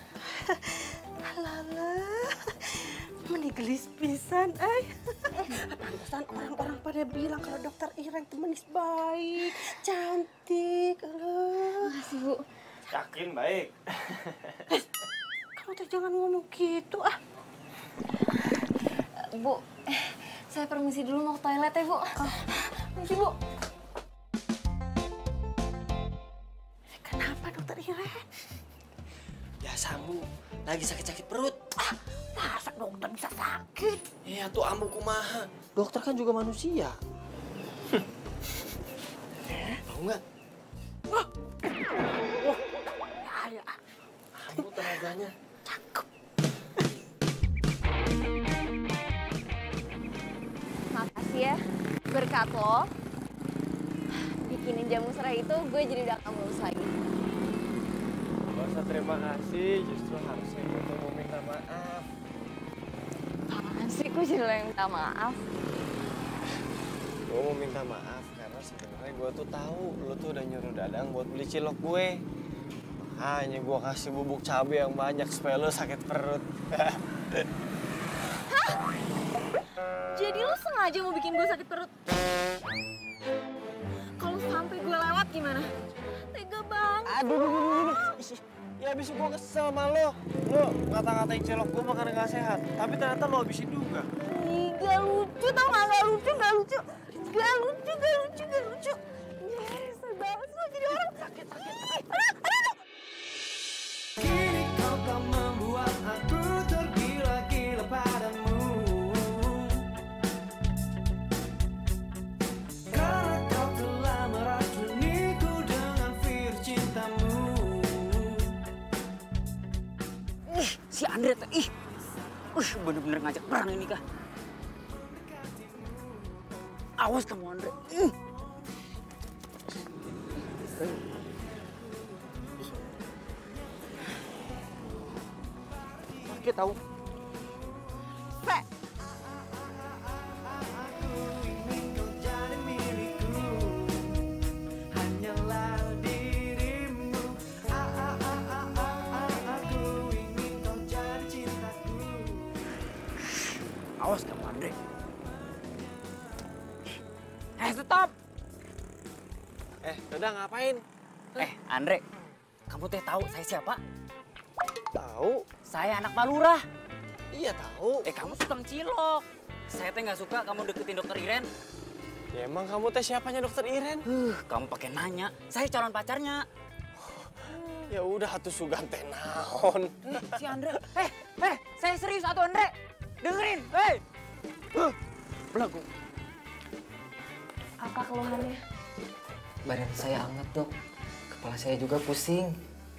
Alah, menigelis pisan, ay. Pantesan orang-orang pada bilang kalau dokter Iren itu manis baik, cantik. Alah. Makasih Bu. Yakin baik. Kamu tuh jangan ngomong gitu, ah. Bu, eh, saya permisi dulu mau ke toilet ya Bu. Oh. Permisi Bu. Kenapa dokter Iren? Biasa, Ambu. Lagi sakit-sakit perut. Ah, masa dokter bisa sakit? Iya tuh, Ambu kumaha. Dokter kan juga manusia. Mau nggak? Wah. Wah. Ya, ya. Ambu tenaganya. Cakep. Makasih ya, berkat lo bikinin jamu serai itu gue jadi udah gak mulus lagi. Gak usah terima kasih, justru harusnya gue tuh mau minta maaf. Apaan sih, gue jadi lo yang minta maaf? Gue mau minta maaf karena sebenarnya gue tuh tahu lo tuh udah nyuruh Dadang buat beli cilok gue. Hanya gue kasih bubuk cabai yang banyak supaya lo sakit perut. Hah? Jadi lo sengaja mau bikin gue sakit perut? Kalau sampai gue lewat gimana? Tega banget. Aduh, aduh, aduh, aduh. Ya abis gue kesel sama lo. Lo ngata-ngatain cilok gue makanan gak sehat. Tapi ternyata lo habisin juga. Ih, gak lucu tau gak? Gak lucu, gak lucu. Gak lucu, gak lucu, gak lucu. Nyesel banget lo jadi orang sakit, sakit, sakit. Aduh, aduh. Kini kau telah membuat aku tergila-gila padamu. Karena kau telah meracuniku dengan virus cintamu. Ih, si Andre tuh, ih. Wih, bener-bener ngajak perang ini, Kak. Awas kamu, Andre. Ih. Sakit tau. Fe. Hanyalah dirimu. Ah, ah, ah, ah, ah, ah, aku ingin kau jadi cintaku. Awas kamu, Andre. Eh, stop! Eh, Dadang ngapain? Eh, Andre, kamu teh tahu saya siapa? Tahu. Saya anak Pak Lurah. Iya tahu. Eh, kamu tukang cilok. Saya teh nggak suka kamu deketin dokter Iren. Ya emang kamu teh siapanya dokter Iren? Uh, kamu pakai nanya. Saya calon pacarnya. Ya udah atuh sugan teh naon. Si Andre. Eh, eh, saya serius atuh Andre. Dengerin, hei. Uh, belagu. Apa keluhannya? Badan saya hangat, Dok. Kepala saya juga pusing.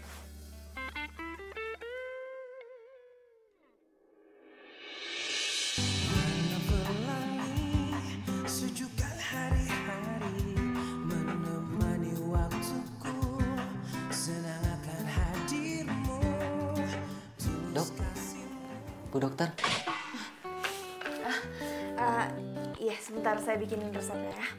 Sejukkan hari-hari menemani waktuku, senang akan hadirmu. Dok, Bu Dokter. Ah, uh, iya sebentar saya bikinin resepnya ya.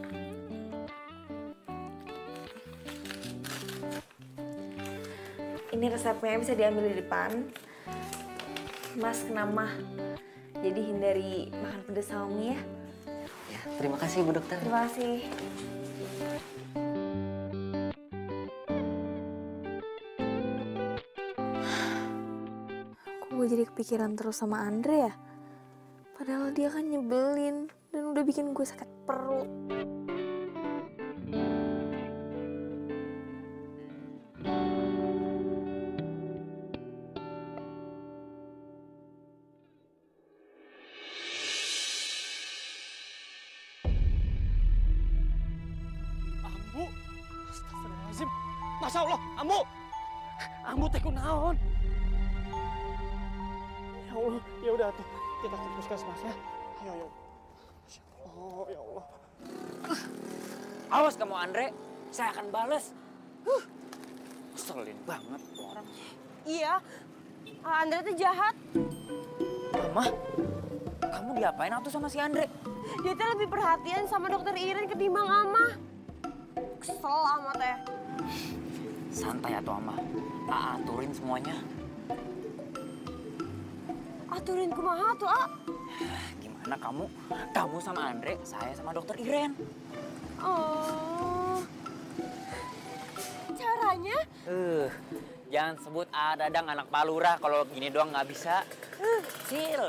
Ini resepnya bisa diambil di depan. Mas kena mah, jadi hindari makan pedas sama mie ya. Ya, terima kasih Bu Dokter. Terima kasih. Kok gue jadi kepikiran terus sama Andre ya? Padahal dia kan nyebelin dan udah bikin gue sakit perut. Ambu, astagfirullahaladzim. Masya Allah, Ambu. Ambu teh kunaon? Ya Allah, ya udah tuh. Kita ke puskesmas ya. Ayo, ayo. Masya Allah, ya Allah. Awas kamu Andre, saya akan balas. Huh. Selin banget tuh orang. Iya, Andre tuh jahat. Mama, kamu diapain atuh sama si Andre? Dia tuh lebih perhatian sama dokter Iren ketimbang Ama. Kesel Ama teh. Santai atuh Ama, tak aturin semuanya. Aturin kumaha tuh, A? Gimana kamu? Kamu sama Andre, saya sama dokter Iren. Oh. Caranya? Uh, jangan sebut A Dadang anak Pak Lurah, kalau gini doang nggak bisa. Uh, chill.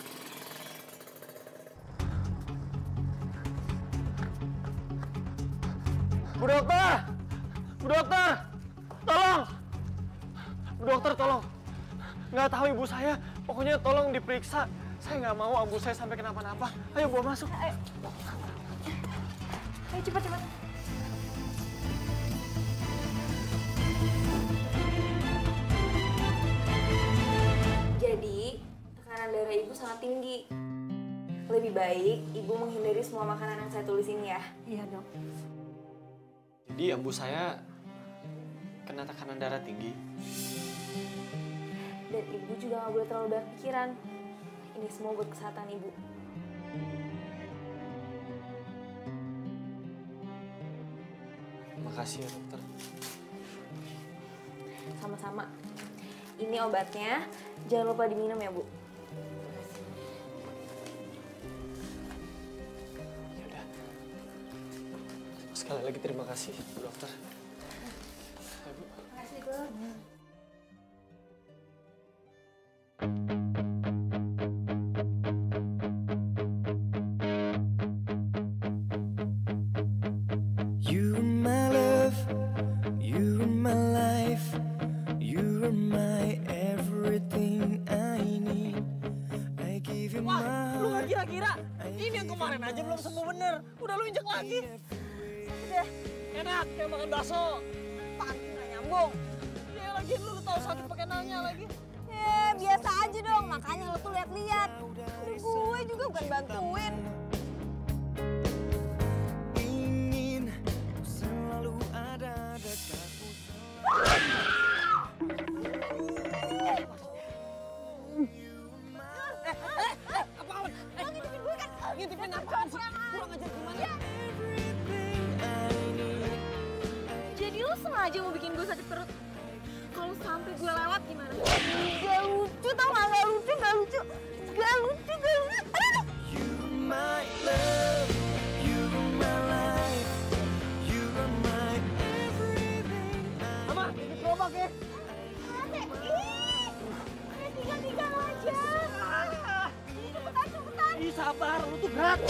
Bu dokter! Bu dokter! Tolong! Bu dokter tolong! Nggak tahu ibu saya, pokoknya tolong diperiksa. Saya nggak mau ibu saya sampai kenapa-napa. Ayo bawa masuk. Ayo, Ayo cepat-cepat. Jadi, tekanan darah ibu sangat tinggi. Lebih baik ibu menghindari semua makanan yang saya tulis ini ya. Iya dok. Jadi ibu saya kena tekanan darah tinggi. Dan ibu juga nggak boleh terlalu banyak pikiran. Ini semua buat kesehatan ibu. Makasih ya dokter. Sama-sama. Ini obatnya, jangan lupa diminum ya bu. Ya udah. Sekali lagi terima kasih Bu dokter. Ya, Bu. Makasih bu. You are my love, you are my life, you are my everything I need. I give you my Wah, lu nggak kira-kira? Ini yang kemarin aja belum sembuh bener. Udah lu injek lagi. Udah. Enak, kayak makan bakso. Pasti nggak nyambung. Ya lagi lu tahu sakit pakai nanya lagi. Eh, biasa aja dong. Makanya lo tuh lihat-lihat. Udah gue juga bukan bantuin. ingin selalu ada dekatmu. Eh, eh, eh, apaan? Eh, ngintipin gue kan? Ngintipin apaan sih? Kurang ajar gimana? Jadi lu sengaja mau bikin gue sakit perut? Kalau sampai gue lewat gimana? Gak lucu tau gak? Gak lucu, gak lucu. Gak lucu, gak lucu. Aduh. You are my love, you are my life, you are my oke. Ate, ih, tinggal-tinggal aja. Ih, cepetan, cepetan. Ih, sabar, lu tuh berat.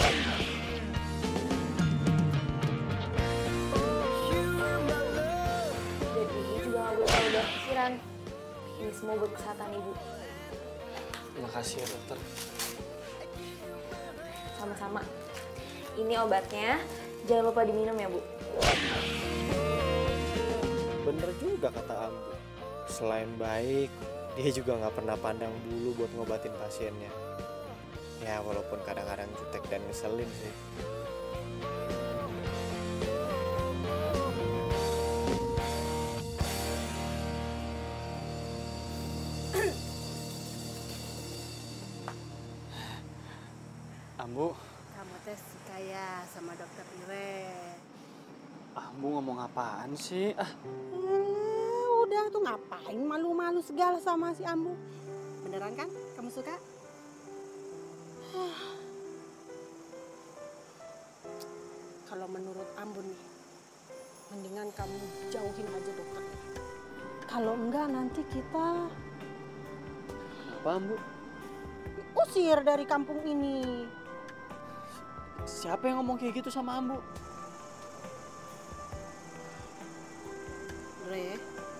Dan ibu juga nggak boleh tahu udah pikiran. Ini semua buat kesehatan ibu. Terima kasih ya dokter. Sama-sama. Ini obatnya, jangan lupa diminum ya Bu. Bener juga kata Ambu. Selain baik, dia juga nggak pernah pandang bulu buat ngobatin pasiennya. Ya walaupun kadang-kadang jutek dan ngeselin sih. Ambu, Kamu teh suka ya sama dokter Iren. Ambu ngomong apaan sih? Ah, Eh, udah tuh ngapain malu-malu segala sama si Ambu? Beneran kan? Kamu suka? Kalau menurut Ambu nih, mendingan kamu jauhin aja dokter. Kalau enggak nanti kita apa Ambu? usir dari kampung ini. Siapa yang ngomong kayak gitu sama Ambu? Re,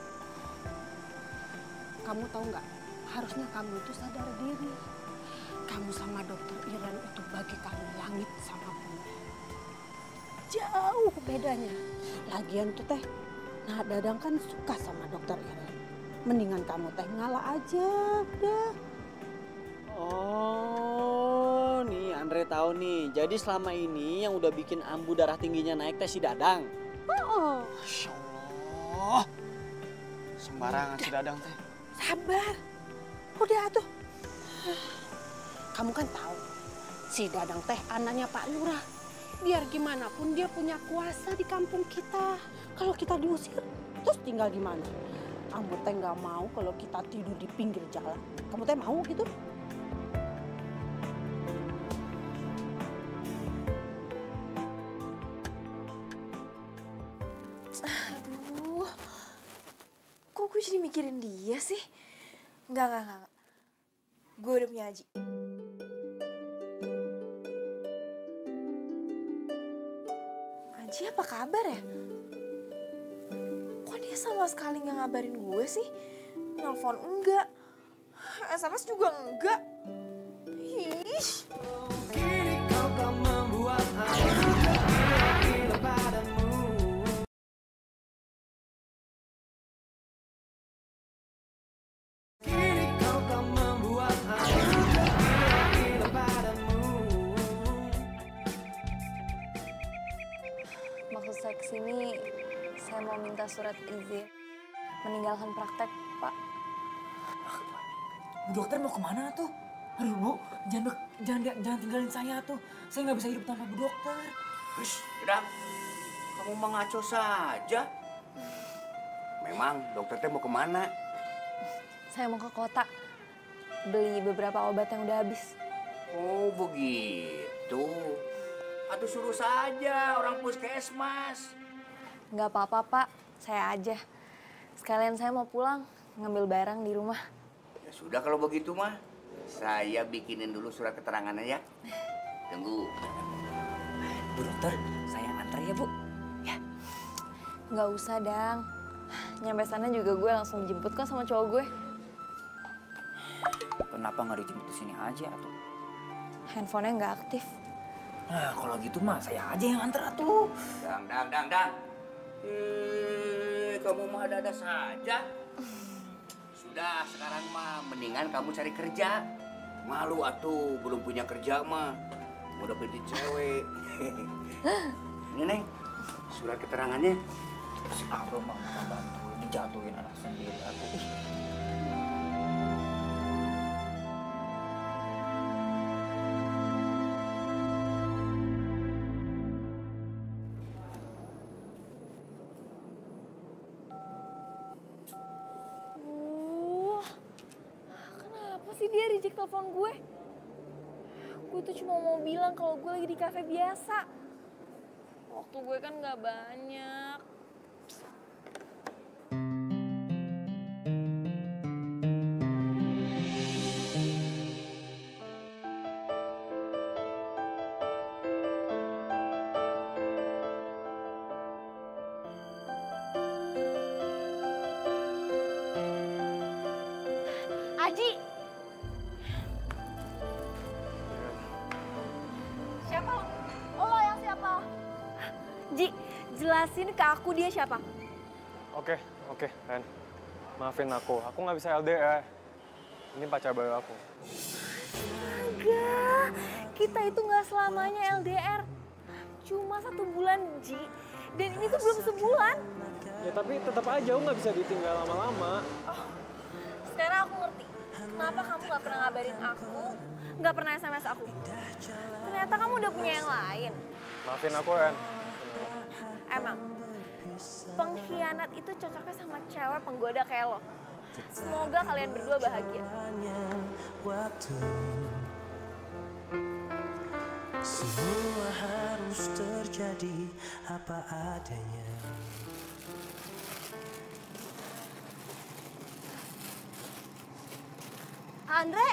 kamu tahu nggak? Harusnya kamu itu sadar diri. Kamu sama dokter Iren itu bagaikan langit sama bumi. Jauh bedanya. Lagian tuh teh, nah Dadang kan suka sama dokter Iren. Mendingan kamu teh ngalah aja, udah. Oh, nih Andre tahu nih. Jadi selama ini yang udah bikin Ambu darah tingginya naik teh si Dadang. Oh, Masya Allah. Sembarangan si Dadang teh. sabar. Udah tuh. Kamu kan tahu, si Dadang teh anaknya Pak Lurah. Biar gimana pun dia punya kuasa di kampung kita. Kalau kita diusir, terus tinggal gimana? Ambu teh nggak mau kalau kita tidur di pinggir jalan. Kamu teh mau gitu? Aduh, kok gue jadi mikirin dia sih? Enggak, enggak, enggak. Gue udah punya Aji. Aji apa kabar ya? Kok dia sama sekali nggak ngabarin gue sih? Nelfon enggak, S M S juga enggak. Ih. Kini kau tak membuat aku gila padamu. Kini kau tak membuat aku gila padamu. Maksud saya kesini, saya mau minta surat izin meninggalkan praktek, Pak. Bu dokter mau kemana tuh? Aduh bu, jangan jangan jangan tinggalin saya tuh. Saya nggak bisa hidup tanpa bu dokter. Hush, Dadang. Kamu mah ngaco saja. Memang dokter teh mau kemana? Saya mau ke kota, beli beberapa obat yang udah habis. Oh begitu. Aduh suruh saja orang puskesmas. Nggak apa-apa, Pak. Saya aja. Sekalian saya mau pulang, ngambil barang di rumah. Ya sudah kalau begitu mah. Saya bikinin dulu surat keterangannya ya. Tunggu. Bu dokter, saya antar ya bu. Nggak usah, Dang. Nyampe sana juga gue langsung jemput kok sama cowok gue. Kenapa nggak dijemput ke sini aja tuh? Handphonenya nggak aktif. Nah kalau gitu mah saya aja yang antar tuh. Dang, dang, dang, dang. Eh, kamu mah ada-ada saja. Sudah, sekarang mah mendingan kamu cari kerja. Malu atuh, belum punya kerja mah. Mau dapetin cewek. Ini, Neng, surat keterangannya. Si Abro mah nggak bantu, ini jatuhin anak sendiri atuh. Ih. Uh, kenapa sih dia reject telepon gue? Gue tuh cuma mau bilang kalau gue lagi di kafe biasa. Waktu gue kan gak banyak. jelasin ke aku dia siapa. Oke, oke, Ren. Maafin aku, aku nggak bisa L D R. Ini pacar baru aku. Enggak, kita itu nggak selamanya L D R. Cuma satu bulan, Ji. Dan ini tuh belum sebulan. Ya tapi tetap aja aku nggak bisa ditinggal lama-lama. Oh, sekarang aku ngerti. Kenapa kamu nggak pernah ngabarin aku, nggak pernah S M S aku. Ternyata kamu udah punya yang lain. Maafin aku, Ren. Emang, pengkhianat itu cocoknya sama cewek penggoda kayak lo. Semoga kalian berdua bahagia. Semua harus terjadi apa adanya. Andre,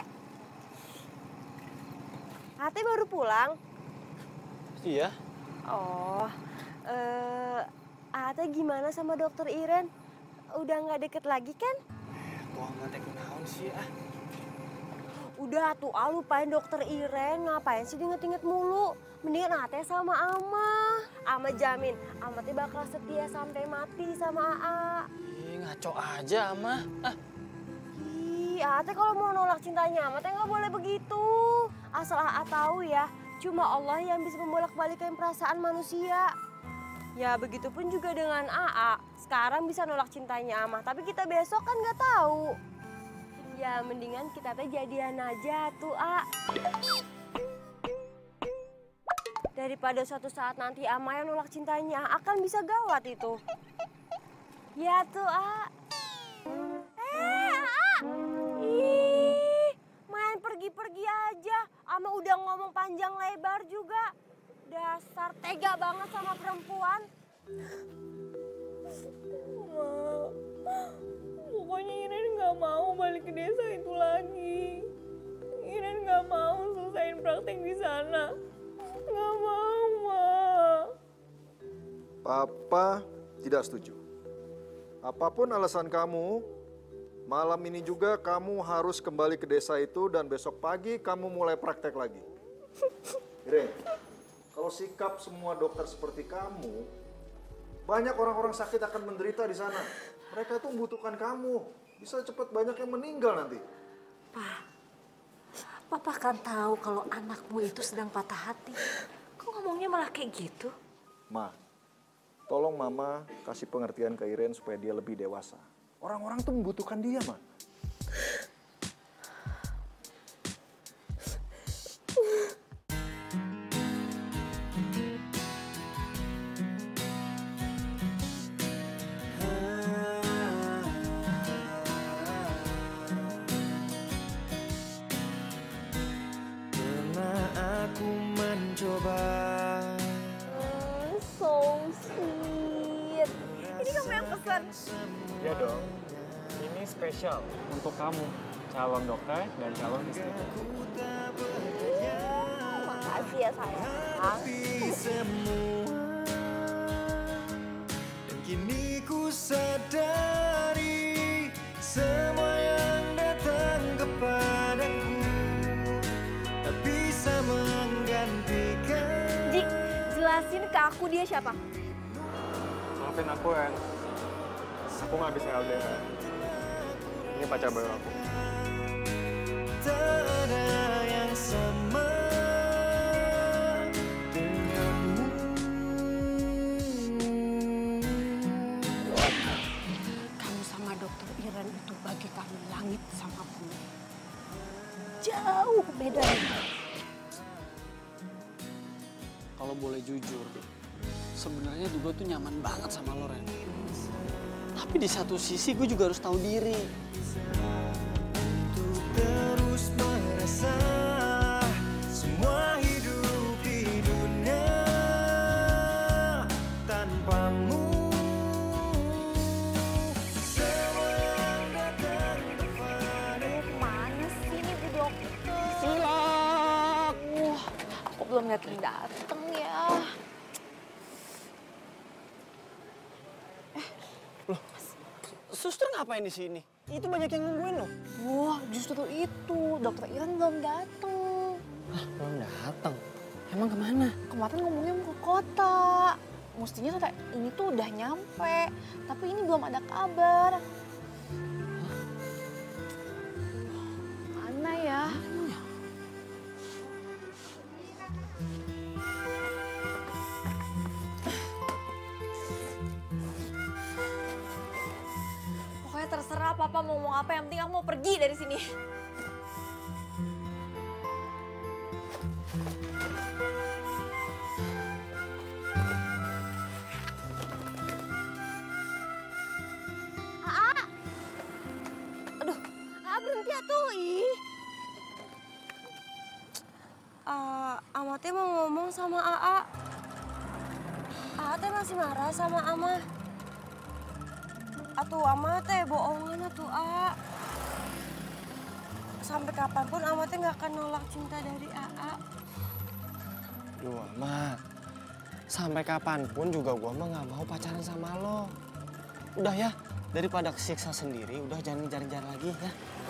Ate baru pulang? Iya. Oh, eh, Ate gimana sama dokter Iren? Udah nggak deket lagi kan? Tuh nggak teh kunaon sih ah. Udah tuh, ah lupain dokter Iren, ngapain sih diinget-inget mulu? Mendingan Ate sama Ama. Ama jamin, Ama teh bakal setia sampai mati sama Aa. Ih, ngaco aja, Ama. Ah. Ih, Ate kalau mau nolak cintanya Ama teh nggak boleh begitu. Asal Aa tahu ya, cuma Allah yang bisa membolak-balikan perasaan manusia. Ya begitupun juga dengan Aa. Sekarang bisa nolak cintanya Ama, tapi kita besok kan nggak tahu. Ya mendingan kita teh jadian aja tuh, A. Daripada suatu saat nanti Ama yang nolak cintanya, akan bisa gawat itu. Ya tuh, A. Eh, A. Ih, main pergi-pergi aja. Ama udah ngomong panjang lebar juga. Dasar tega banget sama perempuan. Pokoknya Iren nggak mau balik ke desa itu lagi. Iren nggak mau selesaiin praktek di sana. Nggak mau, Ma. Papa tidak setuju. Apapun alasan kamu, malam ini juga kamu harus kembali ke desa itu dan besok pagi kamu mulai praktek lagi. Iren, kalau sikap semua dokter seperti kamu, banyak orang-orang sakit akan menderita di sana. Mereka tuh membutuhkan kamu. Bisa cepat banyak yang meninggal nanti. Pak, Papa kan tahu kalau anakmu itu sedang patah hati. Kok ngomongnya malah kayak gitu? Ma, tolong Mama kasih pengertian ke Iren supaya dia lebih dewasa. Orang-orang tuh membutuhkan dia, Ma. Iya dong, ini spesial untuk kamu, calon dokter dan calon istri. Makasih ya sayang. Dan kini ku sadari semua yang datang kepadaku tak bisa menggantikan. Ji, jelasin ke aku dia siapa. Maafin aku, Ren. Aku nggak bisa L D R. Ini pacar baru aku. Tak ada yang sama denganmu. Kamu sama dokter Iren itu bagi kami langit sama bumi. Jauh bedanya. Kalau boleh jujur, sebenarnya juga tuh nyaman banget sama lo, Ren. Tapi di satu sisi gue juga harus tahu diri. Untuk terus merasa semua hidup di dunia tanpamu. Semua yang datang kepadamu. Kemana sih ini Bu Dokter? Silak. Wah, kok belum dateng-dateng ya? Suster ngapain di sini? Itu banyak yang nungguin loh. Wah, justru itu. Dokter Iren belum datang. Hah, belum datang? Emang kemana? Kemarin ngomongnya mau ke kota. mestinya tuh ini tuh udah nyampe, tapi ini belum ada kabar. Mana ya? Pokoknya terserah Papa mau ngomong apa, yang penting aku mau pergi dari sini. Berhenti atuh, ih. Uh, Ama teh mau ngomong sama Aa. Aa teh masih marah sama Ama. Atuh Ama teh bohongan atuh, Aa. Sampai kapanpun Ama teh nggak akan nolak cinta dari Aa. Duh, Ama. Sampai kapanpun juga gua mah nggak mau pacaran sama lo. Udah ya, daripada kesiksa sendiri, udah jangan ngejar-ngejar lagi ya.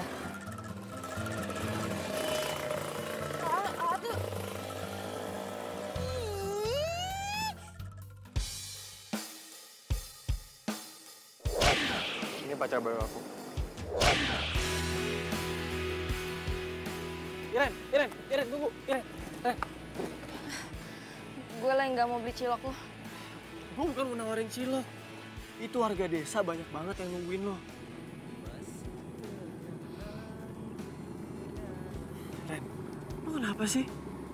Ini pacar baru aku. Iren, Iren, Iren, tunggu, Iren, Iren. Gue lah yang nggak mau beli cilok lo. Gue bukan mau nawarin cilok. Itu warga desa banyak banget yang nungguin lo. Ren, lo kenapa sih?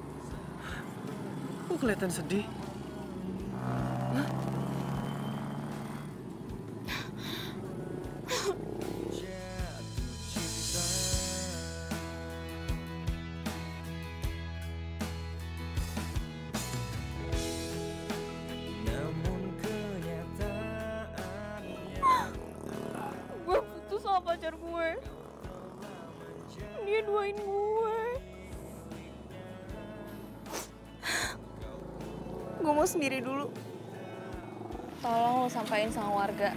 Kok kelihatan sedih? Hah? Pacar gue, dia duain gue. Gue mau sendiri dulu. Tolong lo sampaikan sama warga.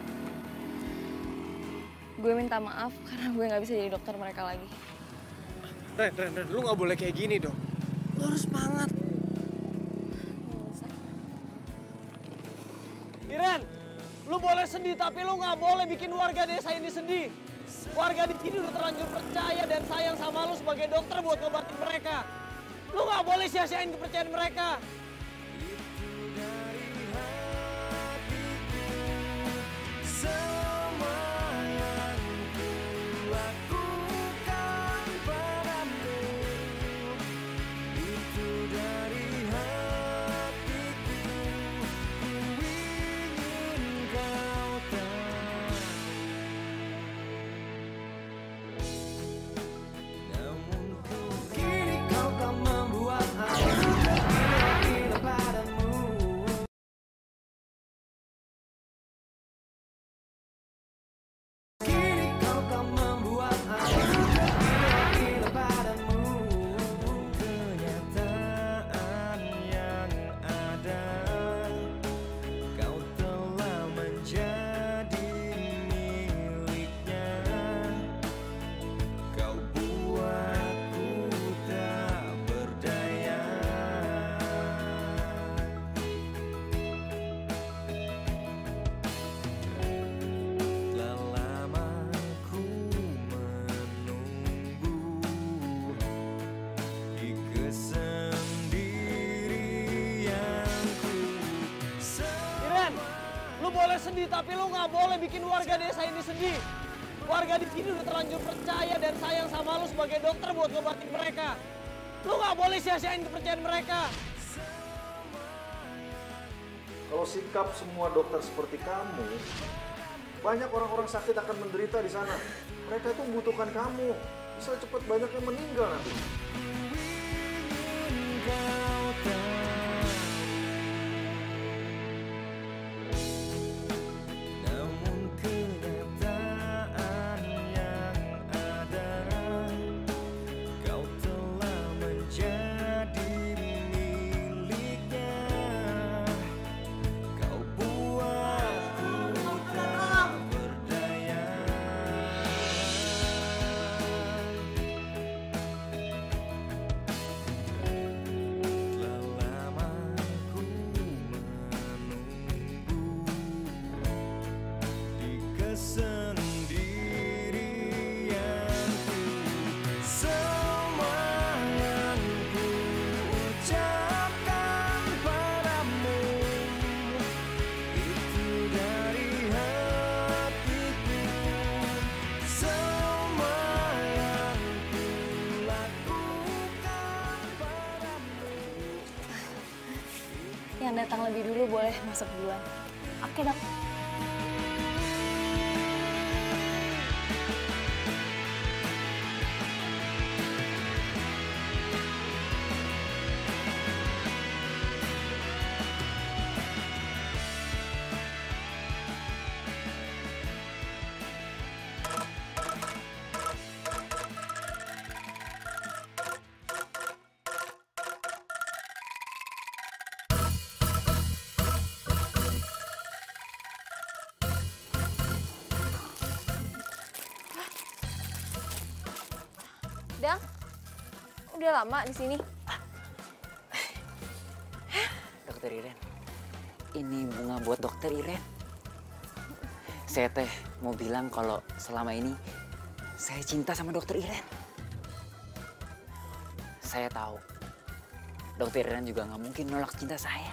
Gue minta maaf karena gue nggak bisa jadi dokter mereka lagi. Ren, Ren, Ren, lu nggak boleh kayak gini dong. Lu harus semangat. Iren, lu boleh sedih tapi lu nggak boleh bikin warga desa ini sedih. Warga di sini udah terlanjur percaya dan sayang sama lu sebagai dokter buat ngobatin mereka. Lu nggak boleh sia-siain kepercayaan mereka. Boleh sedih, tapi lu nggak boleh bikin warga desa ini sedih. Warga di sini udah terlanjur percaya dan sayang sama lu sebagai dokter buat ngobatin mereka. Lu nggak boleh sia-siain kepercayaan mereka. Kalau sikap semua dokter seperti kamu, banyak orang-orang sakit akan menderita di sana. Mereka itu membutuhkan kamu. Bisa cepat banyak yang meninggal nanti. kesendirianku. Semua yang ku ucapkan padamu itu dari hatiku. Semua yang ku lakukan padamu. Yang datang lebih dulu boleh masuk duluan. Oke dok. Dang, udah lama di sini. Dokter Iren, ini bunga buat Dokter Iren. Saya teh mau bilang kalau selama ini saya cinta sama Dokter Iren. Saya tahu Dokter Iren juga nggak mungkin nolak cinta saya.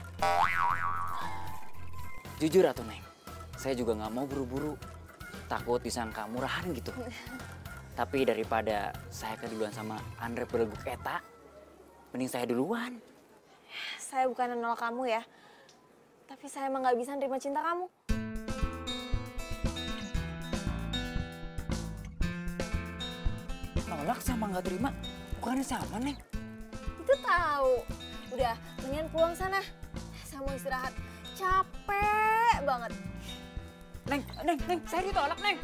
Jujur atuh Neng, saya juga nggak mau buru-buru, takut disangka murahan gitu. Tapi daripada saya keduluan sama Andre Belguk Eta, mending saya duluan. Saya bukan nolak kamu ya, tapi saya emang nggak bisa nerima cinta kamu. Nolak sama nggak terima, bukannya sama Neng? Itu tahu. Udah, mendingan pulang sana. Saya mau istirahat. Capek banget. Neng, Neng, Neng, saya ditolak Neng.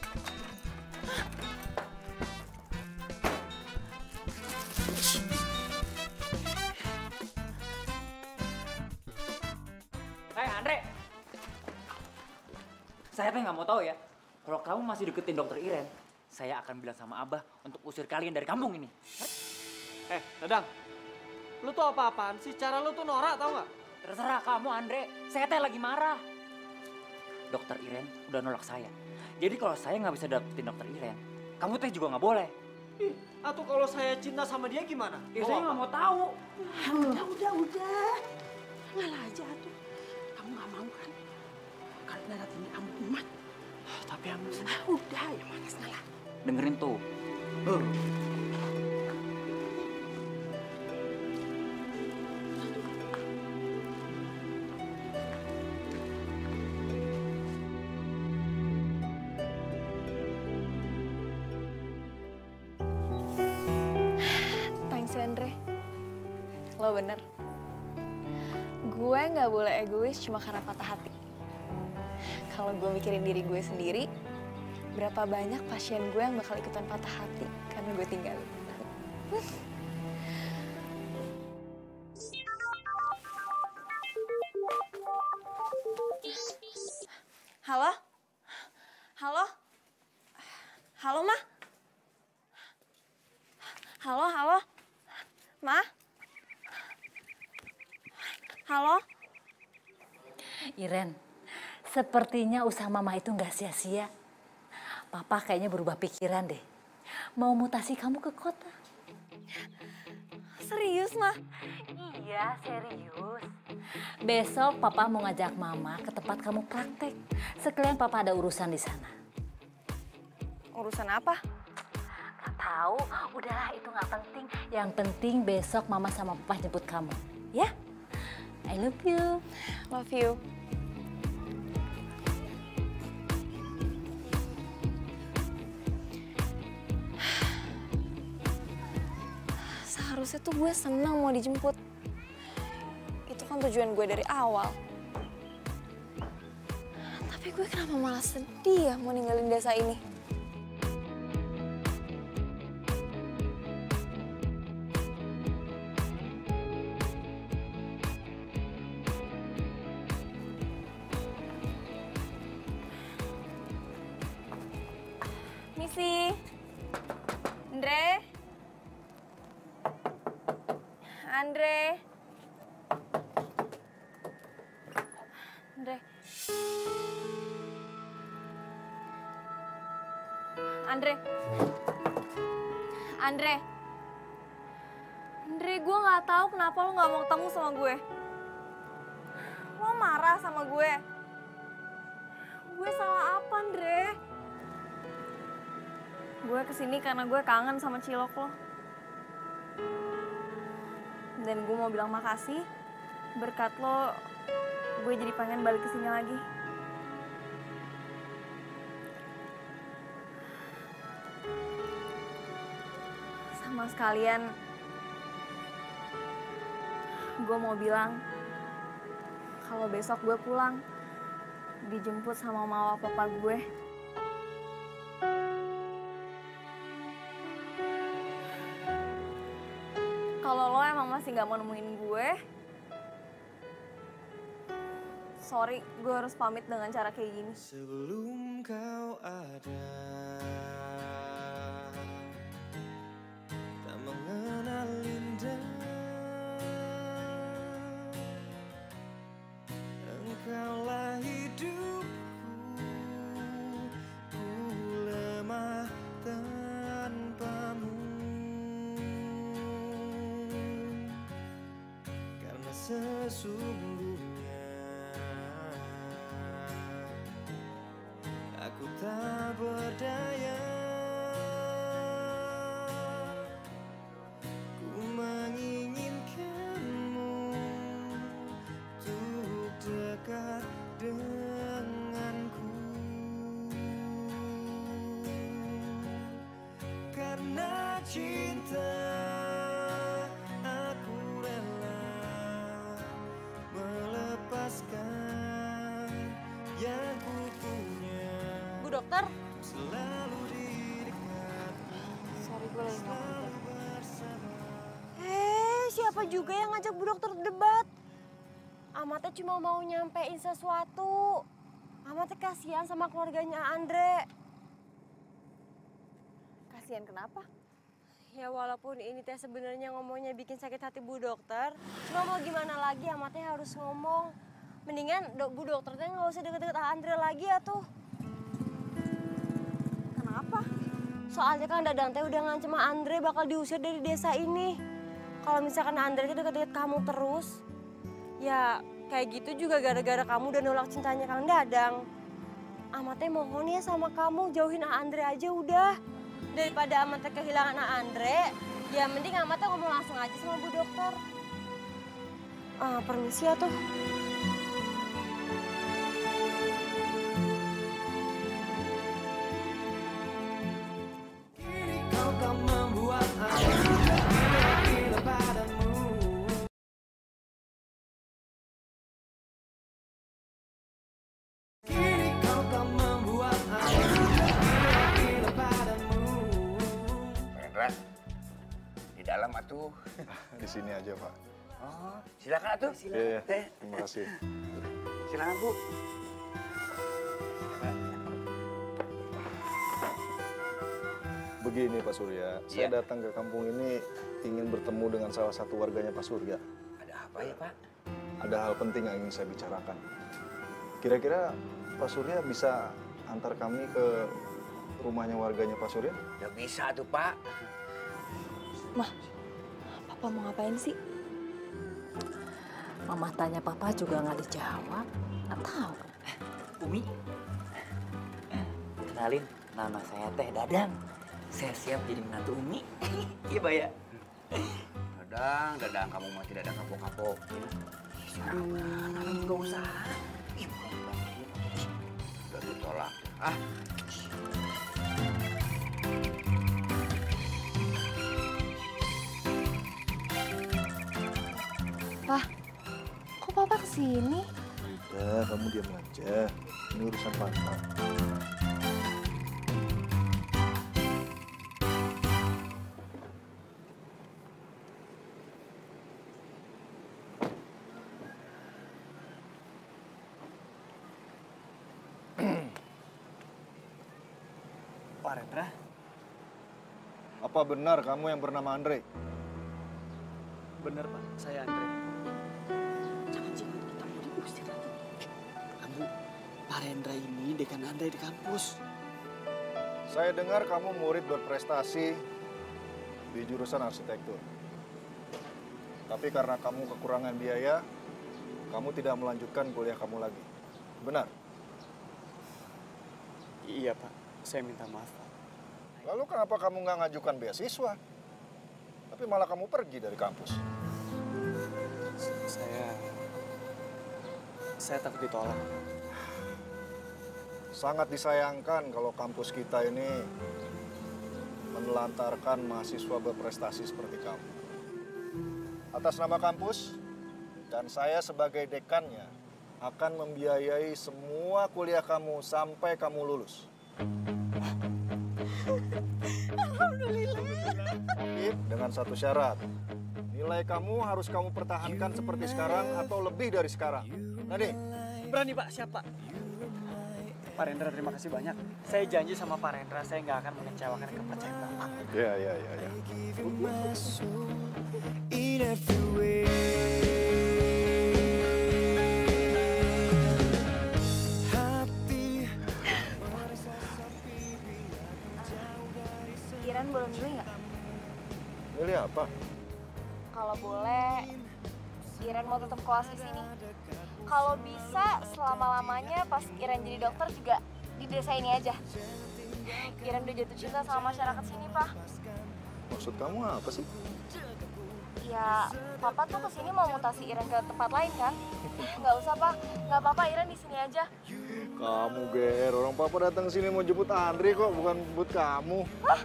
Hei Andre, saya teh nggak mau tahu ya. Kalau kamu masih deketin Dokter Iren, saya akan bilang sama Abah untuk usir kalian dari kampung ini. Eh, Dadang, lu tuh apa-apaan sih? Cara lu tuh norak tau nggak? Terserah kamu Andre, saya teh lagi marah. Dokter Iren udah nolak saya. Jadi kalau saya nggak bisa dapetin Dokter Iren, kamu teh juga nggak boleh. Ih, atau kalau saya cinta sama dia gimana? Ya, saya nggak mau tahu. Udah, udah, udah. Ngalah aja tuh. Kamu nggak mau kan? Kalau darat ini kamu umat. Tapi yang ah, udah, ya manis ngalah. Dengerin tuh. Uh. Thanks Andre. Lo bener. Gue nggak boleh egois cuma karena patah hati. Kalau gue mikirin diri gue sendiri, berapa banyak pasien gue yang bakal ikutan patah hati karena gue tinggalin. Halo? Halo? Halo, Ma? Halo, halo? Ma? Halo? Iren, sepertinya usaha mama itu nggak sia-sia. Papa kayaknya berubah pikiran deh. Mau mutasi kamu ke kota. Serius, Ma? Iya, serius. Besok papa mau ngajak mama ke tempat kamu praktek. Sekalian papa ada urusan di sana. Urusan apa? Gak tahu, udahlah itu nggak penting. Yang penting besok mama sama papa jemput kamu. Ya? I love you. Love you. Seharusnya tuh gue senang mau dijemput. Itu kan tujuan gue dari awal. Tapi gue kenapa malah sedih ya mau ninggalin desa ini? Misi, Andre, Andre, Andre. Andre. Andre. Andre, gue nggak tahu kenapa lo nggak mau ketemu sama gue. Lo marah sama gue. Gue salah apa, Andre? Gue kesini karena gue kangen sama cilok lo. Dan gue mau bilang makasih. Berkat lo, gue jadi pengen balik kesini lagi. Sama sekalian, gue mau bilang kalau besok gue pulang, dijemput sama mama papa gue. Kalau lo emang masih gak mau nemuin gue, sorry, gue harus pamit dengan cara kayak gini. Sebelum kau ada, tak mengenal indah, engkaulah hidupku, ku lemah tanpamu, karena sesungguhnya aku tak berdaya. Ku menginginkanmu untuk dekat denganku, karena cinta aku rela melepaskan yang ku punya. Bu dokter. Selalu di dekatmu. Sorry, gue lagi ngomong. Eh, siapa juga yang ngajak Bu dokter debat? Amatnya cuma mau nyampein sesuatu. Amatnya kasihan sama keluarganya Andre. Kasihan kenapa? Ya walaupun ini teh sebenarnya ngomongnya bikin sakit hati Bu dokter, cuma mau gimana lagi Amatnya harus ngomong. Mendingan do, Bu dokter teh nggak usah deket-deket Andre lagi ya tuh. Kenapa? Soalnya kan Dadang teh udah ngancem Andre bakal diusir dari desa ini. Kalau misalkan Andre teh deket-deket kamu terus, ya kayak gitu juga gara-gara kamu udah nolak cintanya Kang Dadang. Amatnya mohon ya sama kamu, jauhin Andre aja udah. Daripada Amatnya kehilangan Andre, ya mending Amatnya ngomong langsung aja sama Bu dokter. Ah, permisi ya tuh. Kau tak membuat aku gila padamu. Kini kau tak membuat aku gila padamu. Rendra, di dalam atuh. Di sini aja, Pak. Oh, silakan atuh. Iya, iya. Teh. Terima kasih. Silakan, Bu. Begini Pak Surya, saya Iya. datang ke kampung ini ingin bertemu dengan salah satu warganya Pak Surya. Ada apa ya, Pak? Ada hal penting yang ingin saya bicarakan. Kira-kira Pak Surya bisa antar kami ke rumahnya warganya Pak Surya? Ya bisa tuh, Pak. Mah, Papa mau ngapain sih? Mama tanya Papa juga nggak dijawab. Nggak tahu. Umi, kenalin, nama saya Teh Dadang. Saya siap jadi menantu Umi. Iya, Pak ya? Dadang, Dadang, kamu mah tidak ada kapok-kapok. Aduh, nggak usah. Ih, udah ditolak. Ah, Pak, kok Papa kesini? Udah, kamu diam aja. Ini urusan Papa. Pak Rendra, Apa benar kamu yang bernama Andre? bener Pak, saya Andre. Jangan-jangan kita mau diusir lagi. Ambu, Pak Rendra ini dekan Andre di kampus. Saya dengar kamu murid berprestasi di jurusan arsitektur. Tapi karena kamu kekurangan biaya, kamu tidak melanjutkan kuliah kamu lagi. Benar? Iya Pak, saya minta maaf Pak. Lalu kenapa kamu nggak ngajukan beasiswa? Tapi malah kamu pergi dari kampus. Saya... Saya takut ditolak. Sangat disayangkan kalau kampus kita ini menelantarkan mahasiswa berprestasi seperti kamu. Atas nama kampus dan saya sebagai dekannya akan membiayai semua kuliah kamu sampai kamu lulus. Alhamdulillah. Tapi dengan satu syarat. Nilai kamu harus kamu pertahankan seperti sekarang atau lebih dari sekarang. Nani? Berani Pak, siap Pak. Pak Rendra, terima kasih banyak. Saya janji sama Pak Rendra, saya nggak akan mengecewakan kepercayaan Bapak. Ya, ya, ya, ya. In every way. Hati. Iren boleh milih nggak? Milih apa? Kalau boleh, Iren mau tetap kelas di sini. Kalau bisa, selama-lamanya pas Iren jadi dokter juga di desa ini aja. Iren udah jatuh cinta sama masyarakat sini, Pak. Maksud kamu apa sih? Ya, Papa tuh kesini mau mutasi Iren ke tempat lain kan? Nggak usah, Pak. Nggak apa-apa, Iren di sini aja. Kamu Ger, orang Papa datang sini mau jemput Andri kok, bukan jemput kamu.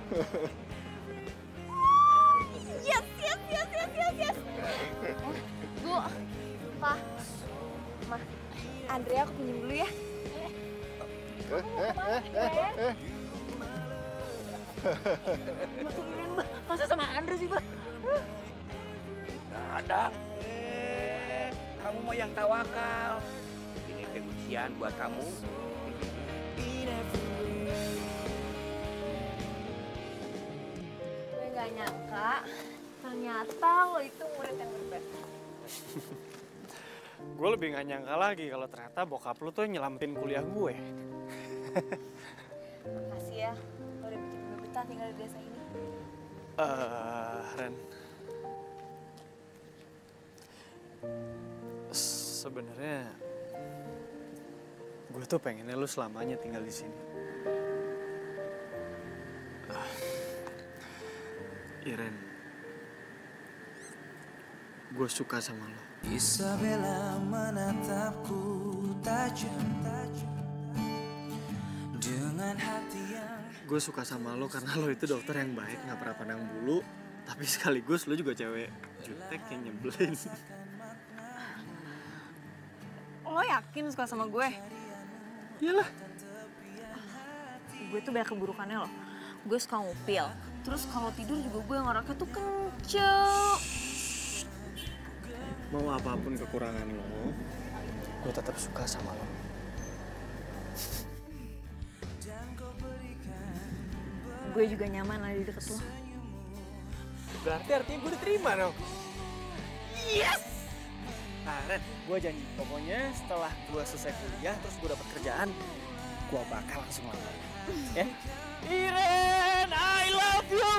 Yes, yes, yes, yes, yes, yes. Bu, Pak, Ma, Andri aku pinjam dulu ya. Eh, eh, eh, eh, eh. Masa sama Andre sih, Pak? Nggak ada. Eh, kamu mau yang tawakal. Ini teh ujian buat kamu. Gue nggak nyangka, ternyata lo itu murid yang berprestasi. Gue lebih nggak nyangka lagi kalau ternyata bokap lu tuh nyelamatin kuliah gue. Makasih ya, lo udah bikin gue betah tinggal di desa ini. Eh, Ren. Sebenarnya gue tuh pengennya lu selamanya tinggal di sini. Ah, Iren, gue suka sama lo. Isabella menatapku tajam dengan hati yang... Gue suka sama lo karena lo itu dokter yang baik, gak pernah pandang bulu. Tapi sekaligus lo juga cewek jutek yang nyebelin. Lo yakin suka sama gue? Iyalah. Gue tuh banyak keburukannya loh. Gue suka ngupil. Terus kalau tidur juga gue ngoraknya tuh kenceng. Mau apapun kekurangan lo, gue tetap suka sama lo. Gue juga nyaman ada di deket lo. Berarti artinya gue diterima dong. Yes! Nah Ren, gue janji pokoknya setelah gue selesai kuliah terus gue dapet kerjaan, gue bakal langsung lamar. Ya? Iren, I love you!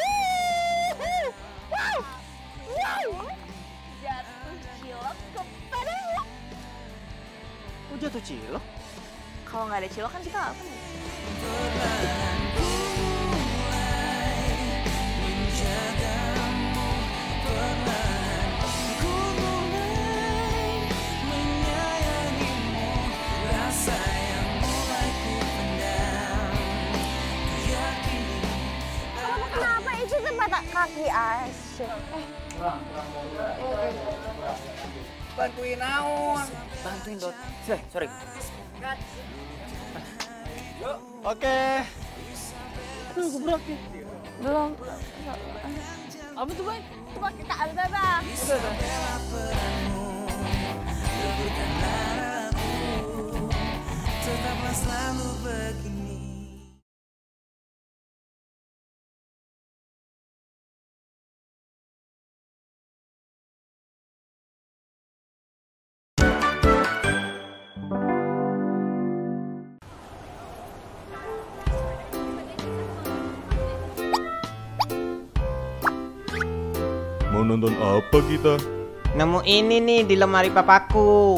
Wow! Wow! Jatuh cilok kepada lo. Kok jatuh cilok? Kalau nggak ada cilok kan kita nggak punya. Kenapa itu tempat kaki asyik? Bantuin naon. Bantuin Dot. Sorry, sorry. Oke. Aduh, gue berat nih. Belum. Apa tuh, Bang? Coba kita ambil, Bang. Tetaplah selalu begini. nonton apa kita? Nemu ini nih di lemari papaku.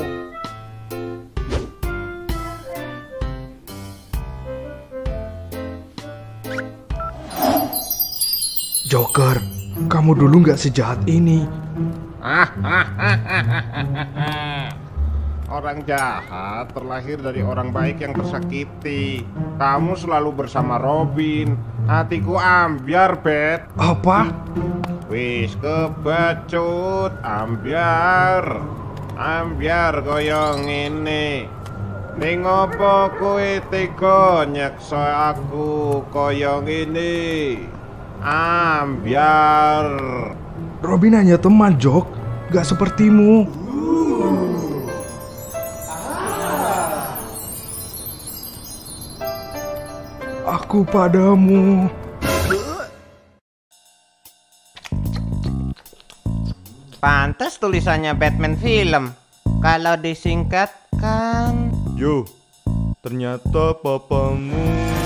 Joker, kamu dulu nggak sejahat ini. Orang jahat terlahir dari orang baik yang tersakiti. Kamu selalu bersama Robin. Hatiku ambiar, Bet. Apa? Wis kebacut, ambiar. Ambiar koyo ngene. Ning opo kowe tega nyeksa aku koyo ngene? Ambiar. Robin hanya teman, Jok. Gak sepertimu. Aku padamu. Pantes tulisannya Batman film. Kalau disingkatkan... Yo, ternyata papamu